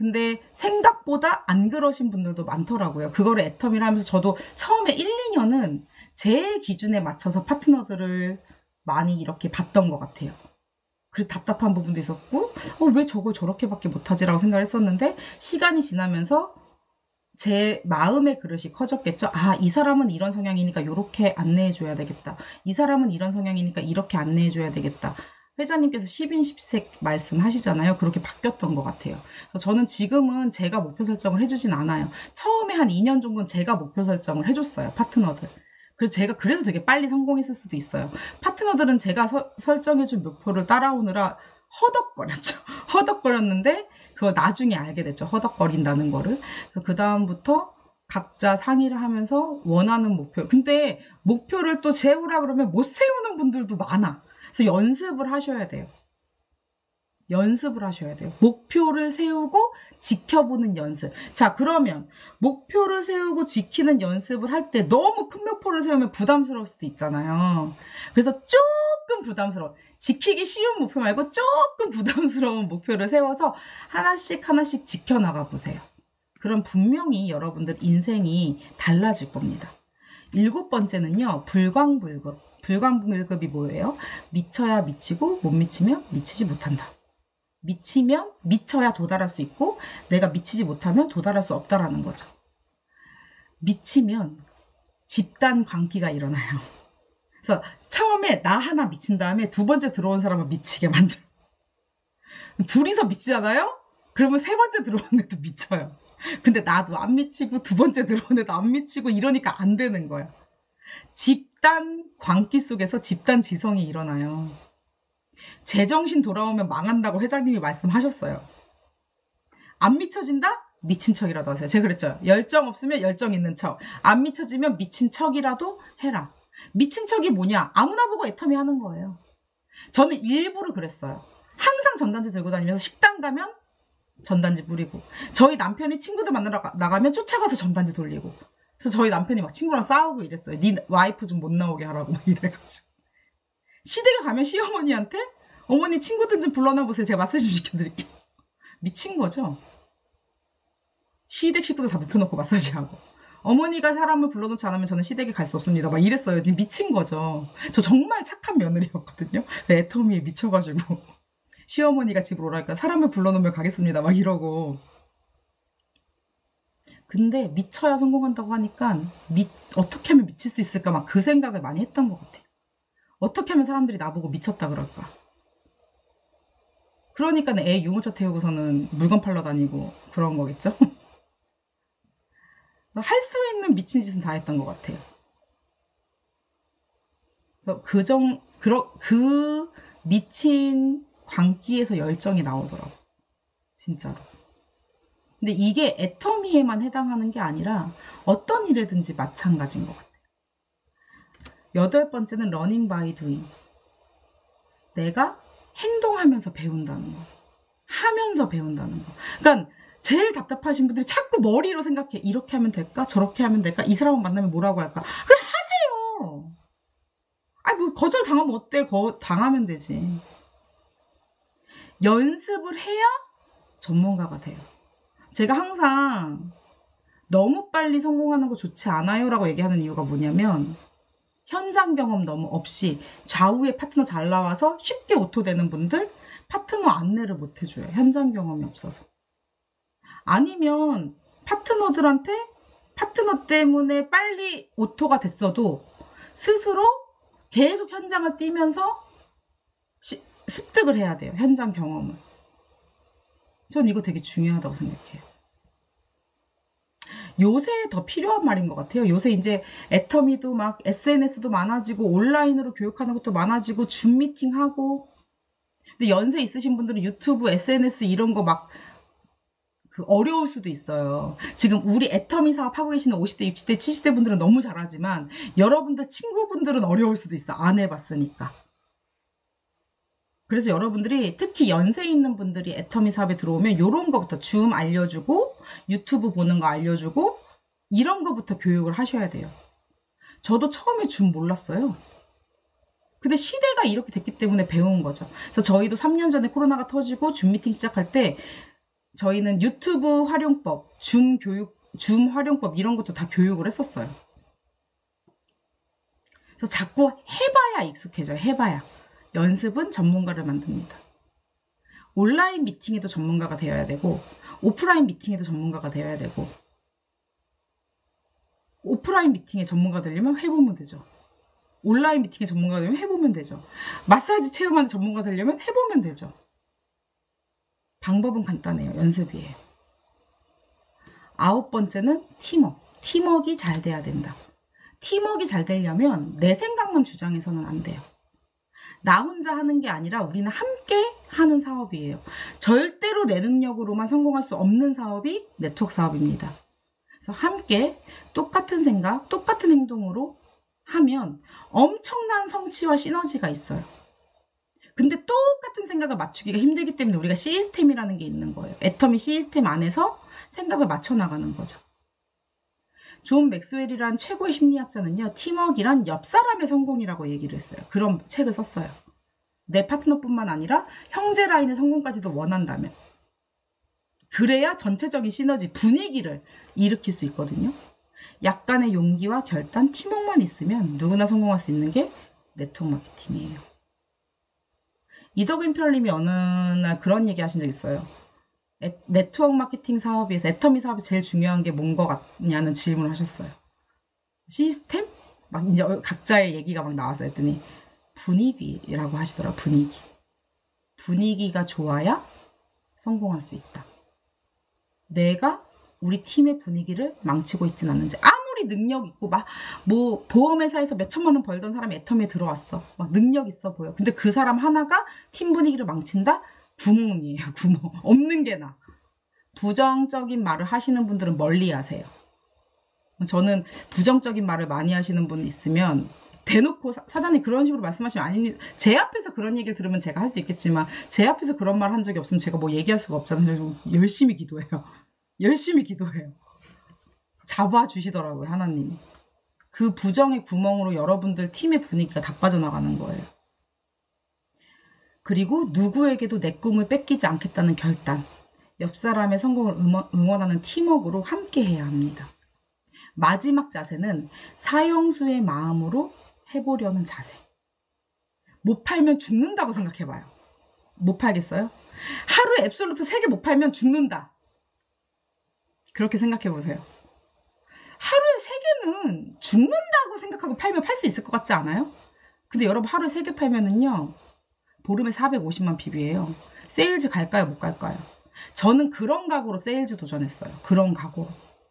근데 생각보다 안 그러신 분들도 많더라고요. 그거를 애터미를 하면서 저도 처음에 일, 이 년은 제 기준에 맞춰서 파트너들을 많이 이렇게 봤던 것 같아요. 그래서 답답한 부분도 있었고 어, 왜 저걸 저렇게밖에 못하지라고 생각을 했었는데 시간이 지나면서 제 마음의 그릇이 커졌겠죠. 아, 이 사람은 이런 성향이니까 이렇게 안내해줘야 되겠다. 이 사람은 이런 성향이니까 이렇게 안내해줘야 되겠다. 회장님께서 십인십색 말씀하시잖아요. 그렇게 바뀌었던 것 같아요. 그래서 저는 지금은 제가 목표 설정을 해주진 않아요. 처음에 한 이 년 정도는 제가 목표 설정을 해줬어요. 파트너들. 그래서 제가 그래서 되게 빨리 성공했을 수도 있어요. 파트너들은 제가 서, 설정해준 목표를 따라오느라 허덕거렸죠. 허덕거렸는데 그거 나중에 알게 됐죠. 허덕거린다는 거를. 그래서 그 다음부터 각자 상의를 하면서 원하는 목표. 근데 목표를 또 세우라 그러면 못 세우는 분들도 많아. 그래서 연습을 하셔야 돼요. 연습을 하셔야 돼요. 목표를 세우고 지켜보는 연습. 자, 그러면 목표를 세우고 지키는 연습을 할 때 너무 큰 목표를 세우면 부담스러울 수도 있잖아요. 그래서 조금 부담스러워. 지키기 쉬운 목표 말고 조금 부담스러운 목표를 세워서 하나씩 하나씩 지켜나가 보세요. 그럼 분명히 여러분들 인생이 달라질 겁니다. 일곱 번째는요. 불광불급. 불광불급이 뭐예요? 미쳐야 미치고 못 미치면 미치지 못한다. 미치면 미쳐야 도달할 수 있고 내가 미치지 못하면 도달할 수 없다라는 거죠. 미치면 집단 광기가 일어나요. 그래서 처음에 나 하나 미친 다음에 두 번째 들어온 사람을 미치게 만들어. 둘이서 미치잖아요? 그러면 세 번째 들어오는 애도 미쳐요. 근데 나도 안 미치고 두 번째 들어오는 애도 안 미치고 이러니까 안 되는 거야. 집단 광기 속에서 집단 지성이 일어나요. 제정신 돌아오면 망한다고 회장님이 말씀하셨어요. 안 미쳐진다? 미친 척이라도 하세요. 제가 그랬죠. 열정 없으면 열정 있는 척. 안 미쳐지면 미친 척이라도 해라. 미친 척이 뭐냐? 아무나 보고 애터미 하는 거예요. 저는 일부러 그랬어요. 항상 전단지 들고 다니면서 식당 가면 전단지 뿌리고 저희 남편이 친구들 만나러 나가면 쫓아가서 전단지 돌리고 그래서 저희 남편이 막 친구랑 싸우고 이랬어요. 네 와이프 좀 못 나오게 하라고 막 이래가지고 시댁에 가면 시어머니한테 어머니 친구들 좀 불러놔 보세요. 제가 마사지 좀 시켜드릴게요. 미친 거죠. 시댁 식구들 다 눕혀놓고 마사지하고 어머니가 사람을 불러놓지 않으면 저는 시댁에 갈 수 없습니다. 막 이랬어요. 미친 거죠. 저 정말 착한 며느리였거든요. 애터미에 미쳐가지고 시어머니가 집으로 오라니까 사람을 불러놓으면 가겠습니다. 막 이러고 근데 미쳐야 성공한다고 하니까 미, 어떻게 하면 미칠 수 있을까 막 그 생각을 많이 했던 것 같아요. 어떻게 하면 사람들이 나보고 미쳤다 그럴까. 그러니까 애 유모차 태우고서는 물건 팔러 다니고 그런 거겠죠. 할 수 있는 미친 짓은 다 했던 것 같아요. 그래서 그 정, 그, 그 미친 광기에서 열정이 나오더라고. 진짜로. 근데 이게 애터미에만 해당하는 게 아니라 어떤 일에든지 마찬가지인 것 같아요. 여덟 번째는 러닝 바이 두잉. 내가 행동하면서 배운다는 거. 하면서 배운다는 거. 그러니까 제일 답답하신 분들이 자꾸 머리로 생각해. 이렇게 하면 될까? 저렇게 하면 될까? 이 사람을 만나면 뭐라고 할까? 그래 하세요. 아니 뭐 거절 당하면 어때? 거, 당하면 되지. 연습을 해야 전문가가 돼요. 제가 항상 너무 빨리 성공하는 거 좋지 않아요 라고 얘기하는 이유가 뭐냐면 현장 경험 너무 없이 좌우에 파트너 잘 나와서 쉽게 오토되는 분들 파트너 안내를 못 해줘요. 현장 경험이 없어서. 아니면 파트너들한테 파트너 때문에 빨리 오토가 됐어도 스스로 계속 현장을 뛰면서 시, 습득을 해야 돼요. 현장 경험을. 전 이거 되게 중요하다고 생각해요. 요새 더 필요한 말인 것 같아요. 요새 이제 애터미도 막 에스엔에스도 많아지고 온라인으로 교육하는 것도 많아지고 줌 미팅하고 근데 연세 있으신 분들은 유튜브, 에스엔에스 이런 거 막 그 어려울 수도 있어요. 지금 우리 애터미 사업 하고 계시는 오십 대, 육십 대, 칠십 대 분들은 너무 잘하지만 여러분들 친구분들은 어려울 수도 있어. 안 해봤으니까. 그래서 여러분들이 특히 연세 있는 분들이 애터미 사업에 들어오면 이런 거부터 줌 알려주고 유튜브 보는 거 알려주고 이런 거부터 교육을 하셔야 돼요. 저도 처음에 줌 몰랐어요. 근데 시대가 이렇게 됐기 때문에 배운 거죠. 그래서 저희도 삼 년 전에 코로나가 터지고 줌 미팅 시작할 때 저희는 유튜브 활용법, 줌 교육, 줌 활용법 이런 것도 다 교육을 했었어요. 그래서 자꾸 해봐야 익숙해져요. 해봐야. 연습은 전문가를 만듭니다. 온라인 미팅에도 전문가가 되어야 되고 오프라인 미팅에도 전문가가 되어야 되고 오프라인 미팅에 전문가 되려면 해보면 되죠. 온라인 미팅에 전문가 되려면 해보면 되죠. 마사지 체험하는 전문가 되려면 해보면 되죠. 방법은 간단해요. 연습이에요. 아홉 번째는 팀워크. 팀워크가 잘 돼야 된다. 팀워크가 잘 되려면 내 생각만 주장해서는 안 돼요. 나 혼자 하는 게 아니라 우리는 함께 하는 사업이에요. 절대로 내 능력으로만 성공할 수 없는 사업이 네트워크 사업입니다. 그래서 함께 똑같은 생각, 똑같은 행동으로 하면 엄청난 성취와 시너지가 있어요. 근데 똑같은 생각을 맞추기가 힘들기 때문에 우리가 시스템이라는 게 있는 거예요. 애터미 시스템 안에서 생각을 맞춰 나가는 거죠. 존 맥스웰이란 최고의 심리학자는요. 팀워크란 옆 사람의 성공이라고 얘기를 했어요. 그런 책을 썼어요. 내 파트너뿐만 아니라 형제 라인의 성공까지도 원한다면. 그래야 전체적인 시너지, 분위기를 일으킬 수 있거든요. 약간의 용기와 결단, 팀워크만 있으면 누구나 성공할 수 있는 게 네트워크 마케팅이에요. 이덕인 편님이 어느 날 그런 얘기 하신 적 있어요. 에, 네트워크 마케팅 사업에서 애터미 사업이 제일 중요한 게 뭔 것 같냐는 질문을 하셨어요. 시스템? 막 이제 각자의 얘기가 막 나와서 했더니 분위기라고 하시더라. 분위기. 분위기가 좋아야 성공할 수 있다. 내가 우리 팀의 분위기를 망치고 있진 않는지. 아무리 능력 있고 막 뭐 보험회사에서 몇 천만 원 벌던 사람이 애터미에 들어왔어. 막 능력 있어 보여. 근데 그 사람 하나가 팀 분위기를 망친다? 구멍이에요. 구멍. 없는 게 나. 부정적인 말을 하시는 분들은 멀리 하세요. 저는 부정적인 말을 많이 하시는 분 있으면 대놓고 사, 사장님 그런 식으로 말씀하시면 아닙니다. 제 앞에서 그런 얘기를 들으면 제가 할 수 있겠지만 제 앞에서 그런 말 한 적이 없으면 제가 뭐 얘기할 수가 없잖아요. 열심히 기도해요. 열심히 기도해요. 잡아주시더라고요. 하나님이. 그 부정의 구멍으로 여러분들 팀의 분위기가 다 빠져나가는 거예요. 그리고 누구에게도 내 꿈을 뺏기지 않겠다는 결단. 옆 사람의 성공을 응원하는 팀워크로 함께 해야 합니다. 마지막 자세는 사형수의 마음으로 해보려는 자세. 못 팔면 죽는다고 생각해봐요. 못 팔겠어요? 하루에 앱솔루트 세 개 못 팔면 죽는다. 그렇게 생각해보세요. 하루에 세 개는 죽는다고 생각하고 팔면 팔 수 있을 것 같지 않아요? 근데 여러분 하루에 세 개 팔면은요. 보름에 사백오십만 피비예요. 세일즈 갈까요? 못 갈까요? 저는 그런 각오로 세일즈 도전했어요. 그런 각오로.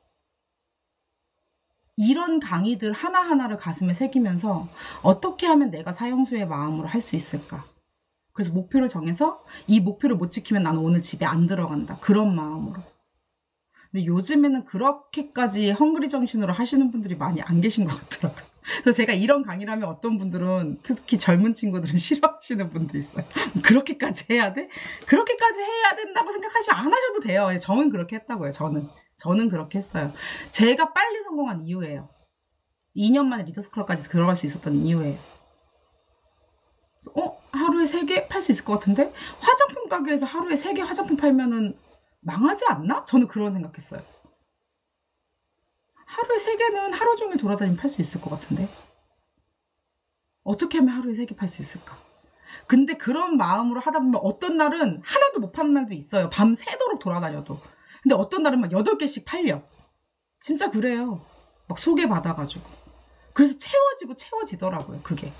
이런 강의들 하나하나를 가슴에 새기면서 어떻게 하면 내가 사형수의 마음으로 할 수 있을까? 그래서 목표를 정해서 이 목표를 못 지키면 나는 오늘 집에 안 들어간다. 그런 마음으로. 근데 요즘에는 그렇게까지 헝그리 정신으로 하시는 분들이 많이 안 계신 것 같더라고요. 그래서 제가 이런 강의를 하면 어떤 분들은 특히 젊은 친구들은 싫어하시는 분도 있어요. 그렇게까지 해야 돼? 그렇게까지 해야 된다고 생각하시면 안 하셔도 돼요. 저는 그렇게 했다고요. 저는. 저는 그렇게 했어요. 제가 빨리 성공한 이유예요. 이 년 만에 리더스클럽까지 들어갈 수 있었던 이유예요. 어? 하루에 세 개 팔 수 있을 것 같은데? 화장품 가게에서 하루에 세 개 화장품 팔면은 망하지 않나? 저는 그런 생각했어요. 하루에 세 개는 하루 종일 돌아다니면 팔 수 있을 것 같은데? 어떻게 하면 하루에 세 개 팔 수 있을까? 근데 그런 마음으로 하다 보면 어떤 날은 하나도 못 파는 날도 있어요. 밤 새도록 돌아다녀도. 근데 어떤 날은 막 여덟 개씩 팔려. 진짜 그래요. 막 소개받아가지고. 그래서 채워지고 채워지더라고요. 그게.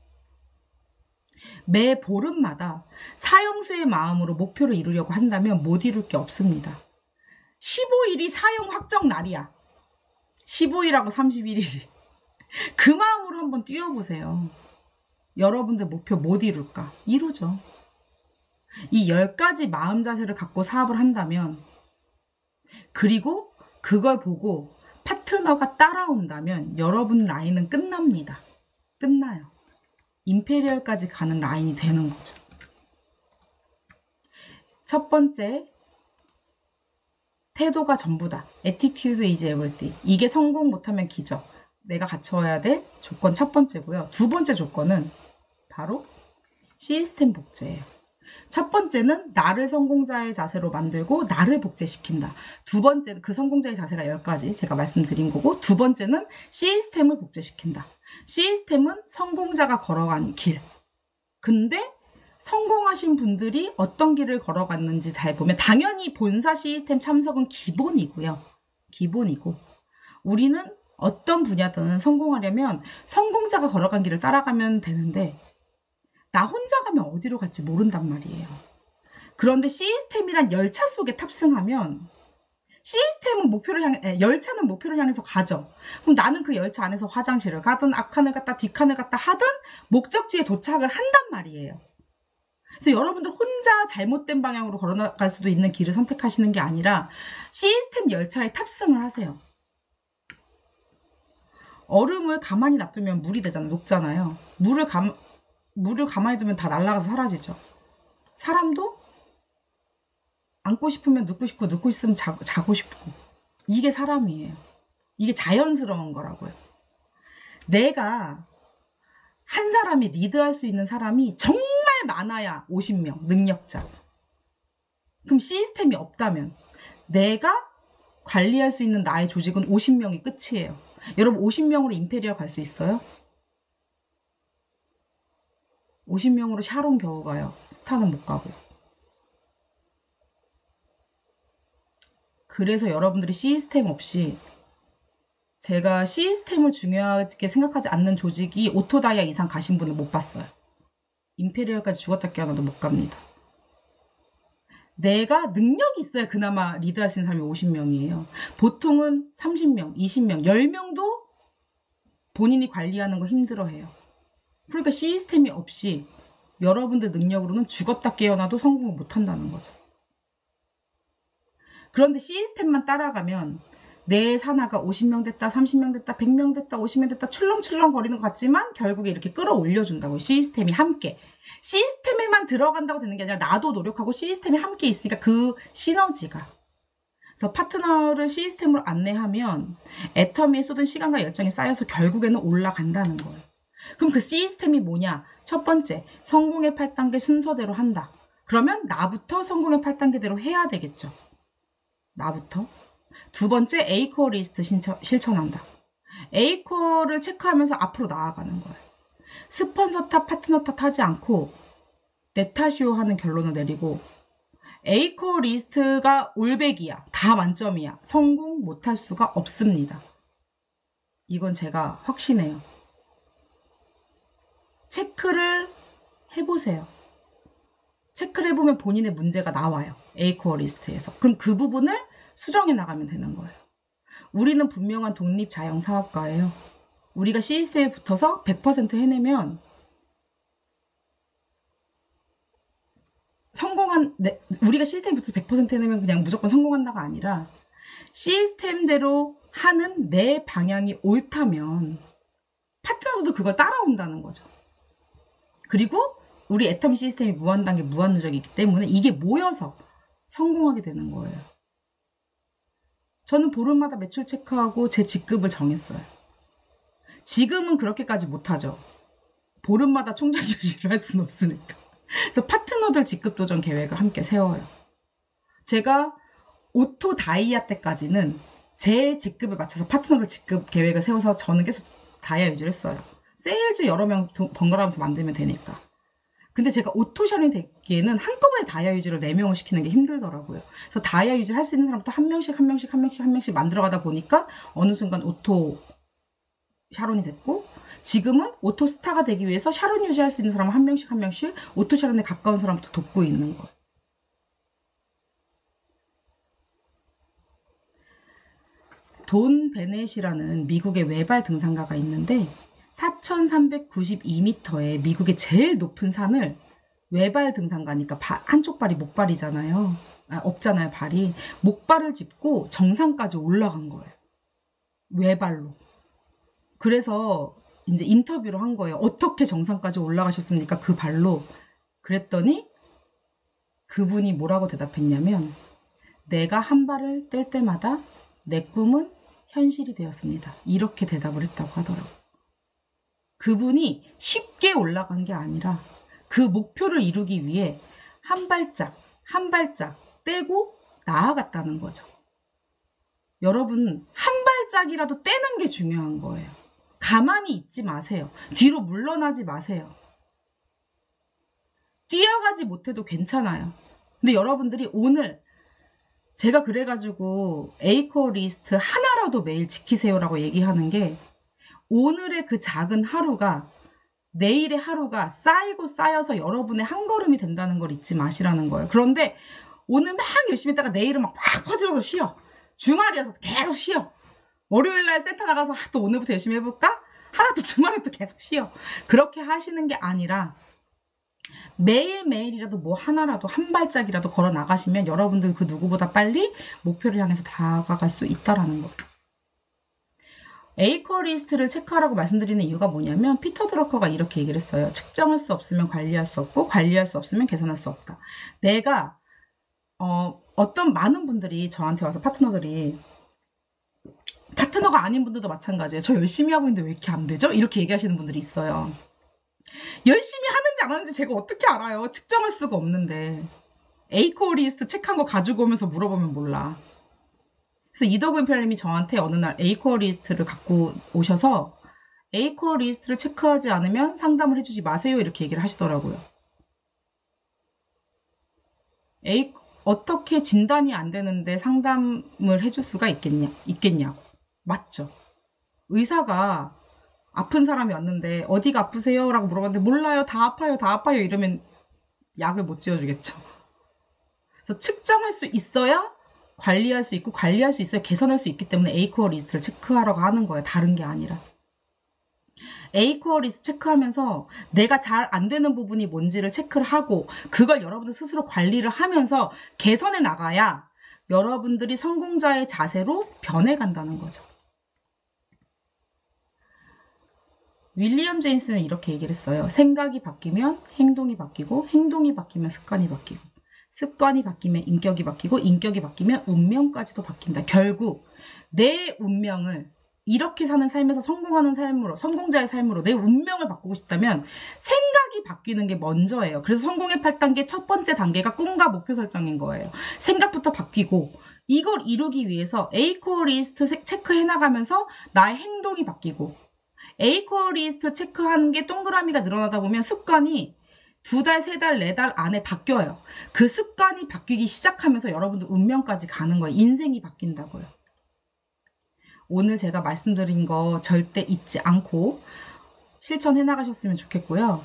매 보름마다 사형수의 마음으로 목표를 이루려고 한다면 못 이룰 게 없습니다. 십오 일이 사형 확정 날이야. 십오 일하고 삼십일 일이. 그 마음으로 한번 뛰어보세요. 여러분들 목표 못 이룰까? 이루죠. 이 열 가지 마음 자세를 갖고 사업을 한다면 그리고 그걸 보고 파트너가 따라온다면 여러분 라인은 끝납니다. 끝나요. 임페리얼까지 가는 라인이 되는 거죠. 첫 번째, 태도가 전부다. Attitude is everything. 이게 성공 못하면 기적. 내가 갖춰야 될 조건 첫 번째고요. 두 번째 조건은 바로 시스템 복제예요. 첫 번째는 나를 성공자의 자세로 만들고 나를 복제시킨다. 두 번째는 그 성공자의 자세가 열 가지 제가 말씀드린 거고, 두 번째는 시스템을 복제시킨다. 시스템은 성공자가 걸어간 길. 근데 성공하신 분들이 어떤 길을 걸어갔는지 잘 보면 당연히 본사 시스템 참석은 기본이고요. 기본이고 우리는 어떤 분야든 성공하려면 성공자가 걸어간 길을 따라가면 되는데 나 혼자 가면 어디로 갈지 모른단 말이에요. 그런데 시스템이란 열차 속에 탑승하면 시스템은 목표를 향해, 열차는 목표를 향해서 가죠. 그럼 나는 그 열차 안에서 화장실을 가든 앞칸을 갔다 뒷칸을 갔다 하든 목적지에 도착을 한단 말이에요. 그래서 여러분들 혼자 잘못된 방향으로 걸어갈 수도 있는 길을 선택하시는 게 아니라 시스템 열차에 탑승을 하세요. 얼음을 가만히 놔두면 물이 되잖아요. 녹잖아요. 물을 감, 물을 가만히 두면 다 날아가서 사라지죠. 사람도 앉고 싶으면 눕고 싶고 눕고 있으면 자, 자고 싶고 이게 사람이에요. 이게 자연스러운 거라고요. 내가 한 사람이 리드할 수 있는 사람이 정말 많아야 오십 명 능력자. 그럼 시스템이 없다면 내가 관리할 수 있는 나의 조직은 오십 명이 끝이에요. 여러분 오십 명으로 임페리얼 갈 수 있어요? 오십 명으로 샤론 겨우 가요. 스타는 못 가고. 그래서 여러분들이 시스템 없이, 제가 시스템을 중요하게 생각하지 않는 조직이 오토다이아 이상 가신 분은 못 봤어요. 임페리얼까지 죽었다 깨어나도 못 갑니다. 내가 능력이 있어야 그나마 리드하시는 사람이 오십 명이에요. 보통은 삼십 명, 이십 명, 십 명도 본인이 관리하는 거 힘들어해요. 그러니까 시스템이 없이 여러분들 능력으로는 죽었다 깨어나도 성공을 못한다는 거죠. 그런데 시스템만 따라가면 내 산하가 오십 명 됐다, 삼십 명 됐다, 백 명 됐다, 오십 명 됐다 출렁출렁 거리는 것 같지만 결국에 이렇게 끌어올려준다고요. 시스템이 함께. 시스템에만 들어간다고 되는 게 아니라 나도 노력하고 시스템이 함께 있으니까 그 시너지가. 그래서 파트너를 시스템으로 안내하면 애터미에 쏟은 시간과 열정이 쌓여서 결국에는 올라간다는 거예요. 그럼 그 시스템이 뭐냐? 첫 번째, 성공의 팔 단계 순서대로 한다. 그러면 나부터 성공의 팔 단계대로 해야 되겠죠. 나부터. 두 번째, 에이코어 리스트 실천한다. 에이코어를 체크하면서 앞으로 나아가는 거예요. 스폰서 탓, 파트너 탓 하지 않고 내 탓이요 하는 결론을 내리고, 에이코어 리스트가 올백이야. 다 만점이야. 성공 못할 수가 없습니다. 이건 제가 확신해요. 체크를 해보세요. 체크를 해보면 본인의 문제가 나와요. 에이코어 리스트에서. 그럼 그 부분을 수정해 나가면 되는 거예요. 우리는 분명한 독립 자영 사업가예요. 우리가 시스템에 붙어서 백 퍼센트 해내면 성공한, 네, 우리가 시스템에 붙어서 백 퍼센트 해내면 그냥 무조건 성공한다가 아니라 시스템대로 하는 내 방향이 옳다면 파트너도 그걸 따라온다는 거죠. 그리고 우리 애터미 시스템이 무한단계, 무한누적이 있기 때문에 이게 모여서 성공하게 되는 거예요. 저는 보름마다 매출 체크하고 제 직급을 정했어요. 지금은 그렇게까지 못하죠. 보름마다 총장 유지를 할 수는 없으니까. 그래서 파트너들 직급 도전 계획을 함께 세워요. 제가 오토 다이아 때까지는 제 직급에 맞춰서 파트너들 직급 계획을 세워서 저는 계속 다이아 유지를 했어요. 세일즈 여러 명 번갈아가면서 만들면 되니까. 근데 제가 오토 샤론이 되기에는 한꺼번에 다이아 유지를 네 명을 시키는 게 힘들더라고요. 그래서 다이아 유지를 할 수 있는 사람부터 한 명씩 한 명씩 한 명씩 한 명씩 만들어가다 보니까 어느 순간 오토 샤론이 됐고, 지금은 오토 스타가 되기 위해서 샤론 유지할 수 있는 사람은 한 명씩 한 명씩 오토 샤론에 가까운 사람부터 돕고 있는 거예요. 돈 베넷이라는 미국의 외발 등산가가 있는데 사천삼백구십이 미터의 미국의 제일 높은 산을 외발 등산가니까 바, 한쪽 발이 목발이잖아요. 아, 없잖아요, 발이. 목발을 짚고 정상까지 올라간 거예요. 외발로. 그래서 이제 인터뷰를 한 거예요. 어떻게 정상까지 올라가셨습니까? 그 발로. 그랬더니 그분이 뭐라고 대답했냐면, 내가 한 발을 뗄 때마다 내 꿈은 현실이 되었습니다. 이렇게 대답을 했다고 하더라고요. 그분이 쉽게 올라간 게 아니라 그 목표를 이루기 위해 한 발짝 한 발짝 떼고 나아갔다는 거죠. 여러분, 한 발짝이라도 떼는 게 중요한 거예요. 가만히 있지 마세요. 뒤로 물러나지 마세요. 뛰어가지 못해도 괜찮아요. 근데 여러분들이 오늘 제가 그래가지고 에이코어 리스트 하나라도 매일 지키세요라고 얘기하는 게, 오늘의 그 작은 하루가 내일의 하루가 쌓이고 쌓여서 여러분의 한 걸음이 된다는 걸 잊지 마시라는 거예요. 그런데 오늘 막 열심히 했다가 내일은 막 팍 퍼지러서 쉬어. 주말이어서 계속 쉬어. 월요일날 센터 나가서 아, 또 오늘부터 열심히 해볼까? 하나 또 주말에 또 계속 쉬어. 그렇게 하시는 게 아니라 매일매일이라도 뭐 하나라도 한 발짝이라도 걸어 나가시면 여러분들 그 누구보다 빨리 목표를 향해서 다가갈 수 있다라는 거예요. 에이코어 리스트를 체크하라고 말씀드리는 이유가 뭐냐면, 피터 드러커가 이렇게 얘기를 했어요. 측정할 수 없으면 관리할 수 없고, 관리할 수 없으면 개선할 수 없다. 내가 어, 어떤 많은 분들이 저한테 와서, 파트너들이, 파트너가 아닌 분들도 마찬가지예요. 저 열심히 하고 있는데 왜 이렇게 안 되죠? 이렇게 얘기하시는 분들이 있어요. 열심히 하는지 안 하는지 제가 어떻게 알아요? 측정할 수가 없는데. 에이코어 리스트 체크한 거 가지고 오면서 물어보면 몰라. 그래서 이덕은 편님이 저한테 어느 날 에이코어 리스트를 갖고 오셔서, 에이코어 리스트를 체크하지 않으면 상담을 해주지 마세요, 이렇게 얘기를 하시더라고요. 에이, 어떻게 진단이 안 되는데 상담을 해줄 수가 있겠냐, 있겠냐고. 맞죠? 의사가 아픈 사람이 왔는데 어디가 아프세요? 라고 물어봤는데 몰라요, 다 아파요, 다 아파요 이러면 약을 못 지어주겠죠. 그래서 측정할 수 있어야 관리할 수 있고, 관리할 수 있어야 개선할 수 있기 때문에 에이코어 리스트를 체크하라고 하는 거예요. 다른 게 아니라. 에이코어 리스트 체크하면서 내가 잘 안 되는 부분이 뭔지를 체크를 하고, 그걸 여러분들 스스로 관리를 하면서 개선해 나가야 여러분들이 성공자의 자세로 변해간다는 거죠. 윌리엄 제임스는 이렇게 얘기를 했어요. 생각이 바뀌면 행동이 바뀌고, 행동이 바뀌면 습관이 바뀌고, 습관이 바뀌면 인격이 바뀌고, 인격이 바뀌면 운명까지도 바뀐다. 결국 내 운명을, 이렇게 사는 삶에서 성공하는 삶으로, 성공자의 삶으로 내 운명을 바꾸고 싶다면 생각이 바뀌는 게 먼저예요. 그래서 성공의 팔 단계 첫 번째 단계가 꿈과 목표 설정인 거예요. 생각부터 바뀌고, 이걸 이루기 위해서 에이코어 리스트 체크해 나가면서 나의 행동이 바뀌고, 에이코어 리스트 체크하는 게 동그라미가 늘어나다 보면 습관이 두 달, 세 달, 네 달 안에 바뀌어요. 그 습관이 바뀌기 시작하면서 여러분들 운명까지 가는 거예요. 인생이 바뀐다고요. 오늘 제가 말씀드린 거 절대 잊지 않고 실천해 나가셨으면 좋겠고요.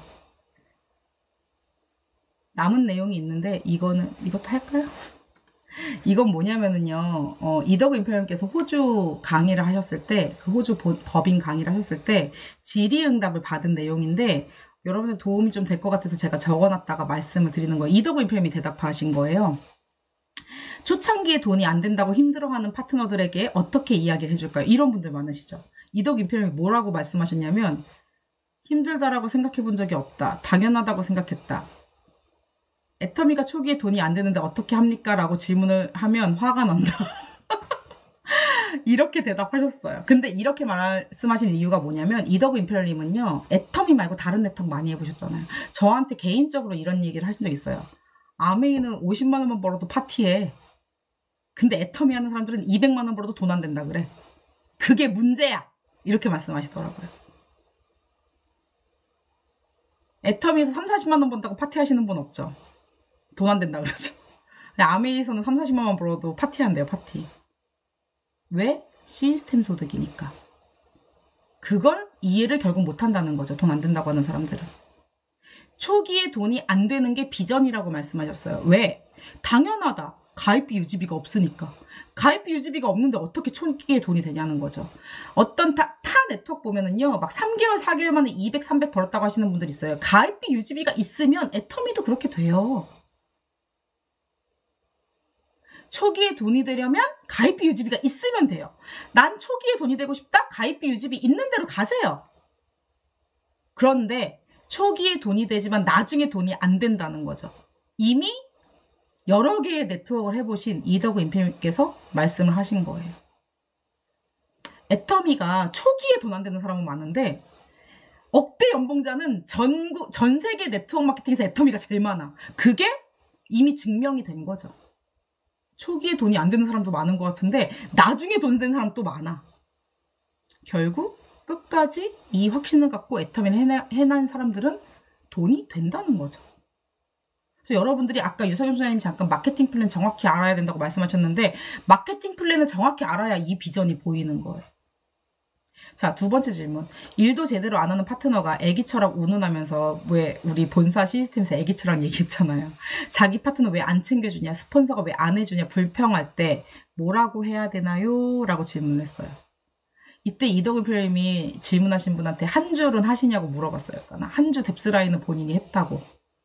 남은 내용이 있는데 이거는, 이것도 할까요? 이건 뭐냐면은요, 어, 이덕우 임표님께서 호주 강의를 하셨을 때, 그 호주 보, 법인 강의를 하셨을 때 질의응답을 받은 내용인데, 여러분들 도움이 좀 될 것 같아서 제가 적어놨다가 말씀을 드리는 거예요. 이덕우 임표님이 대답하신 거예요. 초창기에 돈이 안 된다고 힘들어하는 파트너들에게 어떻게 이야기를 해줄까요? 이런 분들 많으시죠. 이덕우 임표님이 뭐라고 말씀하셨냐면, 힘들다라고 생각해 본 적이 없다. 당연하다고 생각했다. 애터미가 초기에 돈이 안 되는데 어떻게 합니까? 라고 질문을 하면 화가 난다. 이렇게 대답하셨어요. 근데 이렇게 말씀하신 이유가 뭐냐면, 이덕우 임페리얼님은요, 애터미 말고 다른 네트워크 많이 해보셨잖아요. 저한테 개인적으로 이런 얘기를 하신 적 있어요. 아메이는 오십만 원만 벌어도 파티해. 근데 애터미 하는 사람들은 이백만 원 벌어도 돈 안 된다 그래. 그게 문제야. 이렇게 말씀하시더라고요. 애터미에서 삼, 사십만 원 번다고 파티하시는 분 없죠? 돈 안 된다 그러죠. 근데 아메이에서는 삼, 사십만 원 벌어도 파티한대요, 파티. 왜? 시스템 소득이니까. 그걸 이해를 결국 못한다는 거죠. 돈 안 된다고 하는 사람들은. 초기에 돈이 안 되는 게 비전이라고 말씀하셨어요. 왜? 당연하다. 가입비 유지비가 없으니까. 가입비 유지비가 없는데 어떻게 초기에 돈이 되냐는 거죠. 어떤 타, 타 네트워크 보면은요, 막 삼 개월, 사 개월 만에 이백, 삼백 벌었다고 하시는 분들 있어요. 가입비 유지비가 있으면 애터미도 그렇게 돼요. 초기에 돈이 되려면 가입비 유지비가 있으면 돼요. 난 초기에 돈이 되고 싶다? 가입비 유지비 있는 대로 가세요. 그런데 초기에 돈이 되지만 나중에 돈이 안 된다는 거죠. 이미 여러 개의 네트워크를 해보신 이덕우 임페님께서 말씀을 하신 거예요. 애터미가 초기에 돈 안 되는 사람은 많은데 억대 연봉자는 전국, 전 세계 네트워크 마케팅에서 애터미가 제일 많아. 그게 이미 증명이 된 거죠. 초기에 돈이 안 되는 사람도 많은 것 같은데 나중에 돈 되는 사람 또 많아. 결국 끝까지 이 확신을 갖고 애터미를 해나, 해난 사람들은 돈이 된다는 거죠. 그래서 여러분들이 아까 유석영 소장님이 잠깐 마케팅 플랜 정확히 알아야 된다고 말씀하셨는데 마케팅 플랜을 정확히 알아야 이 비전이 보이는 거예요. 자, 두 번째 질문. 일도 제대로 안 하는 파트너가 애기처럼 운운하면서 왜 우리 본사 시스템에서 애기처럼 얘기했잖아요. 자기 파트너 왜 안 챙겨주냐, 스폰서가 왜 안 해주냐 불평할 때 뭐라고 해야 되나요? 라고 질문했어요. 이때 이덕은 프로님이 질문하신 분한테 한 줄은 하시냐고 물어봤어요. 한 줄 뎁스라인은 본인이 했다고.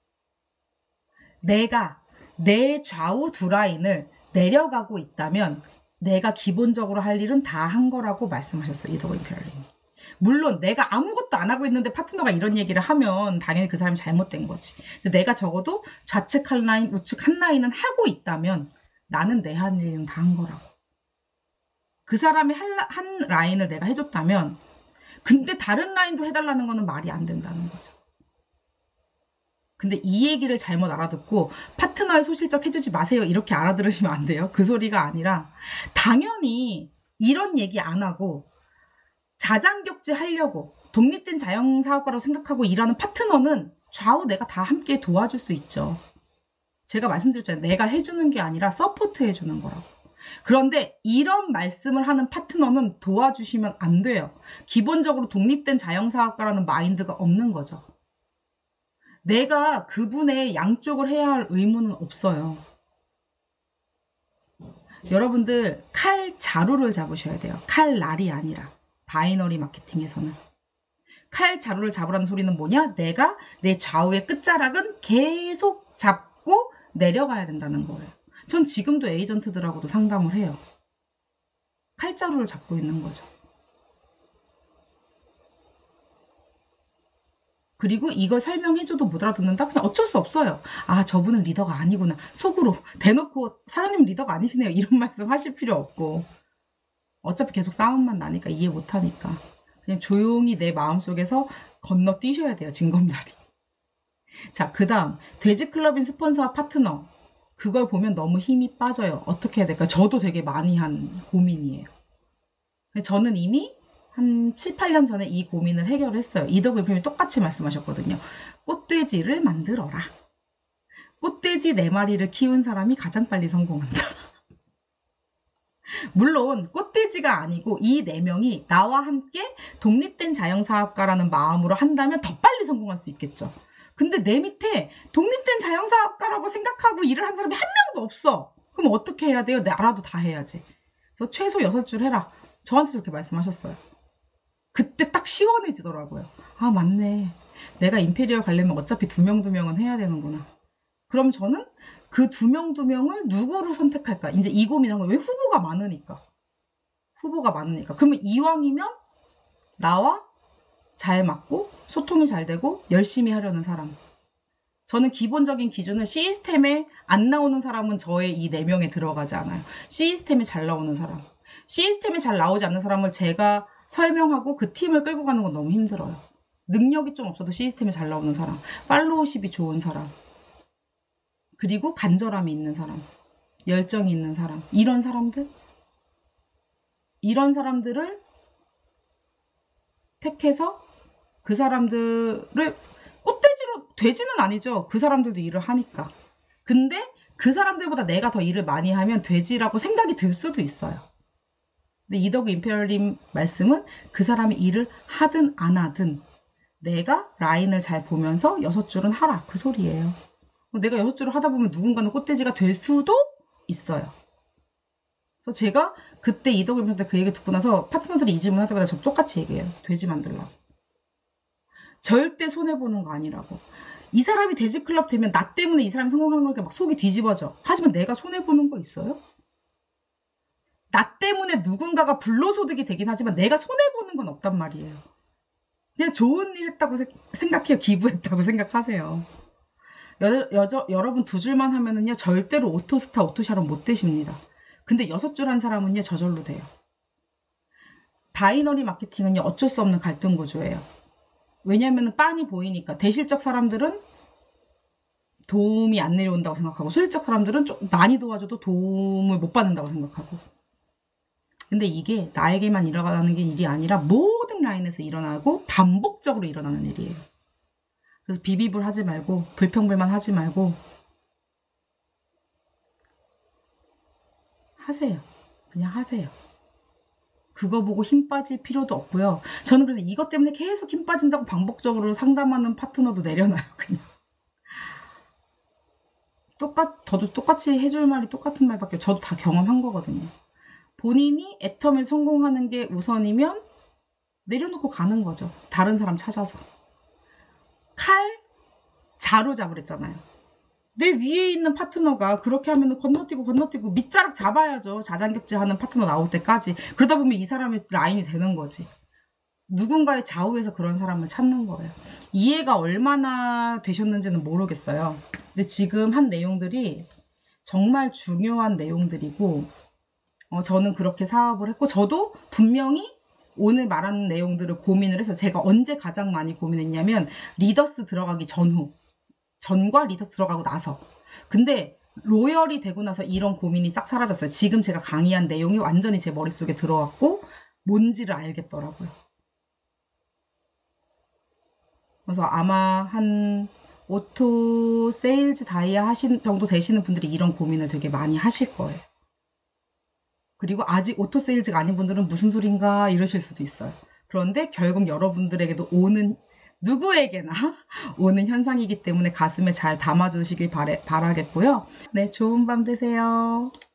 내가 내 좌우 두 라인을 내려가고 있다면 내가 기본적으로 할 일은 다 한 거라고 말씀하셨어요. 이덕은 프로님. 물론 내가 아무것도 안 하고 있는데 파트너가 이런 얘기를 하면 당연히 그 사람이 잘못된 거지. 근데 내가 적어도 좌측 한 라인, 우측 한 라인은 하고 있다면 나는 내 할 일은 다 한 거라고. 그 사람이 한, 한 라인을 내가 해줬다면 근데 다른 라인도 해달라는 거는 말이 안 된다는 거죠. 근데 이 얘기를 잘못 알아듣고 파트너의 소실적 해주지 마세요 이렇게 알아들으시면 안 돼요. 그 소리가 아니라 당연히 이런 얘기 안 하고 자장격제 하려고 독립된 자영사업가라고 생각하고 일하는 파트너는 좌우 내가 다 함께 도와줄 수 있죠. 제가 말씀드렸잖아요. 내가 해주는 게 아니라 서포트 해주는 거라고. 그런데 이런 말씀을 하는 파트너는 도와주시면 안 돼요. 기본적으로 독립된 자영사업가라는 마인드가 없는 거죠. 내가 그분의 양쪽을 해야 할 의무는 없어요. 여러분들 칼 자루를 잡으셔야 돼요. 칼 날이 아니라. 바이너리 마케팅에서는. 칼 자루를 잡으라는 소리는 뭐냐? 내가 내 좌우의 끝자락은 계속 잡고 내려가야 된다는 거예요. 전 지금도 에이전트들하고도 상담을 해요. 칼자루를 잡고 있는 거죠. 그리고 이걸 설명해줘도 못 알아듣는다? 그냥 어쩔 수 없어요. 아, 저분은 리더가 아니구나. 속으로 대놓고 사장님 리더가 아니시네요. 이런 말씀 하실 필요 없고. 어차피 계속 싸움만 나니까 이해 못하니까. 그냥 조용히 내 마음속에서 건너뛰셔야 돼요. 징검다리. 자, 그 다음 돼지클럽인 스폰서와 파트너. 그걸 보면 너무 힘이 빠져요. 어떻게 해야 될까? 저도 되게 많이 한 고민이에요. 저는 이미 한 칠, 팔 년 전에 이 고민을 해결했어요. 이덕은 프로님이 똑같이 말씀하셨거든요. 꽃돼지를 만들어라. 꽃돼지 네 마리를 키운 사람이 가장 빨리 성공한다. 물론 꽃돼지가 아니고 이 네 명이 나와 함께 독립된 자영사업가라는 마음으로 한다면 더 빨리 성공할 수 있겠죠. 근데 내 밑에 독립된 자영사업가라고 생각하고 일을 한 사람이 한 명도 없어. 그럼 어떻게 해야 돼요? 나라도 다 해야지. 그래서 최소 여섯 줄 해라. 저한테 그렇게 말씀하셨어요. 그때 딱 시원해지더라고요. 아, 맞네. 내가 임페리얼 가려면 어차피 두 명 두 명은 해야 되는구나. 그럼 저는 그 두 명 두 명을 누구로 선택할까? 이제 이 고민한 거예요. 왜? 후보가 많으니까. 후보가 많으니까. 그러면 이왕이면 나와 잘 맞고 소통이 잘 되고 열심히 하려는 사람. 저는 기본적인 기준은 시스템에 안 나오는 사람은 저의 이 네 명에 들어가지 않아요. 시스템에 잘 나오는 사람. 시스템에 잘 나오지 않는 사람을 제가 설명하고 그 팀을 끌고 가는 건 너무 힘들어요. 능력이 좀 없어도 시스템에 잘 나오는 사람. 팔로우십이 좋은 사람. 그리고 간절함이 있는 사람. 열정이 있는 사람. 이런 사람들? 이런 사람들을 택해서 그 사람들을 꽃돼지로, 돼지는 아니죠. 그 사람들도 일을 하니까. 근데 그 사람들보다 내가 더 일을 많이 하면 돼지라고 생각이 들 수도 있어요. 근데 이덕우 임페리얼님 말씀은 그 사람이 일을 하든 안 하든 내가 라인을 잘 보면서 여섯 줄은 하라. 그 소리예요. 내가 여섯 줄을 하다 보면 누군가는 꽃돼지가 될 수도 있어요. 그래서 제가 그때 이덕우 임페리얼한테 그 얘기 듣고 나서 파트너들이 이 질문 할 때마다 저 똑같이 얘기해요. 돼지 만들라고. 절대 손해보는 거 아니라고. 이 사람이 돼지클럽 되면 나 때문에 이 사람이 성공하는 거니까 막 속이 뒤집어져. 하지만 내가 손해보는 거 있어요? 나 때문에 누군가가 불로소득이 되긴 하지만 내가 손해보는 건 없단 말이에요. 그냥 좋은 일 했다고 생각해요. 기부했다고 생각하세요. 여, 여저, 여러분 두 줄만 하면은요 절대로 오토스타, 오토샤론 못 되십니다. 근데 여섯 줄 한 사람은요 저절로 돼요. 바이너리 마케팅은요 어쩔 수 없는 갈등 구조예요. 왜냐하면 빤히 보이니까. 대실적 사람들은 도움이 안 내려온다고 생각하고, 소유적 사람들은 좀 많이 도와줘도 도움을 못 받는다고 생각하고. 근데 이게 나에게만 일어나는 게 일이 아니라 모든 라인에서 일어나고 반복적으로 일어나는 일이에요. 그래서 비비불 하지 말고 불평불만 하지 말고 하세요. 그냥 하세요. 그거 보고 힘 빠질 필요도 없고요. 저는 그래서 이것 때문에 계속 힘 빠진다고 반복적으로 상담하는 파트너도 내려놔요. 그냥 똑같 저도 똑같이 해줄 말이 똑같은 말밖에, 저도 다 경험한 거거든요. 본인이 애텀에 성공하는 게 우선이면 내려놓고 가는 거죠. 다른 사람 찾아서. 칼, 자루 잡으랬잖아요. 내 위에 있는 파트너가 그렇게 하면 건너뛰고 건너뛰고 밑자락 잡아야죠. 자장격제 하는 파트너 나올 때까지. 그러다 보면 이 사람이 라인이 되는 거지. 누군가의 좌우에서 그런 사람을 찾는 거예요. 이해가 얼마나 되셨는지는 모르겠어요. 근데 지금 한 내용들이 정말 중요한 내용들이고, 어, 저는 그렇게 사업을 했고, 저도 분명히 오늘 말하는 내용들을 고민을 해서, 제가 언제 가장 많이 고민했냐면 리더스 들어가기 전후, 전과 리더스 들어가고 나서. 근데 로열이 되고 나서 이런 고민이 싹 사라졌어요. 지금 제가 강의한 내용이 완전히 제 머릿속에 들어왔고 뭔지를 알겠더라고요. 그래서 아마 한 오토 세일즈 다이아 하신 정도 되시는 분들이 이런 고민을 되게 많이 하실 거예요. 그리고 아직 오토 세일즈가 아닌 분들은 무슨 소린가 이러실 수도 있어요. 그런데 결국 여러분들에게도 오는, 누구에게나 오는 현상이기 때문에 가슴에 잘 담아주시길 바래, 바라겠고요. 네, 좋은 밤 되세요.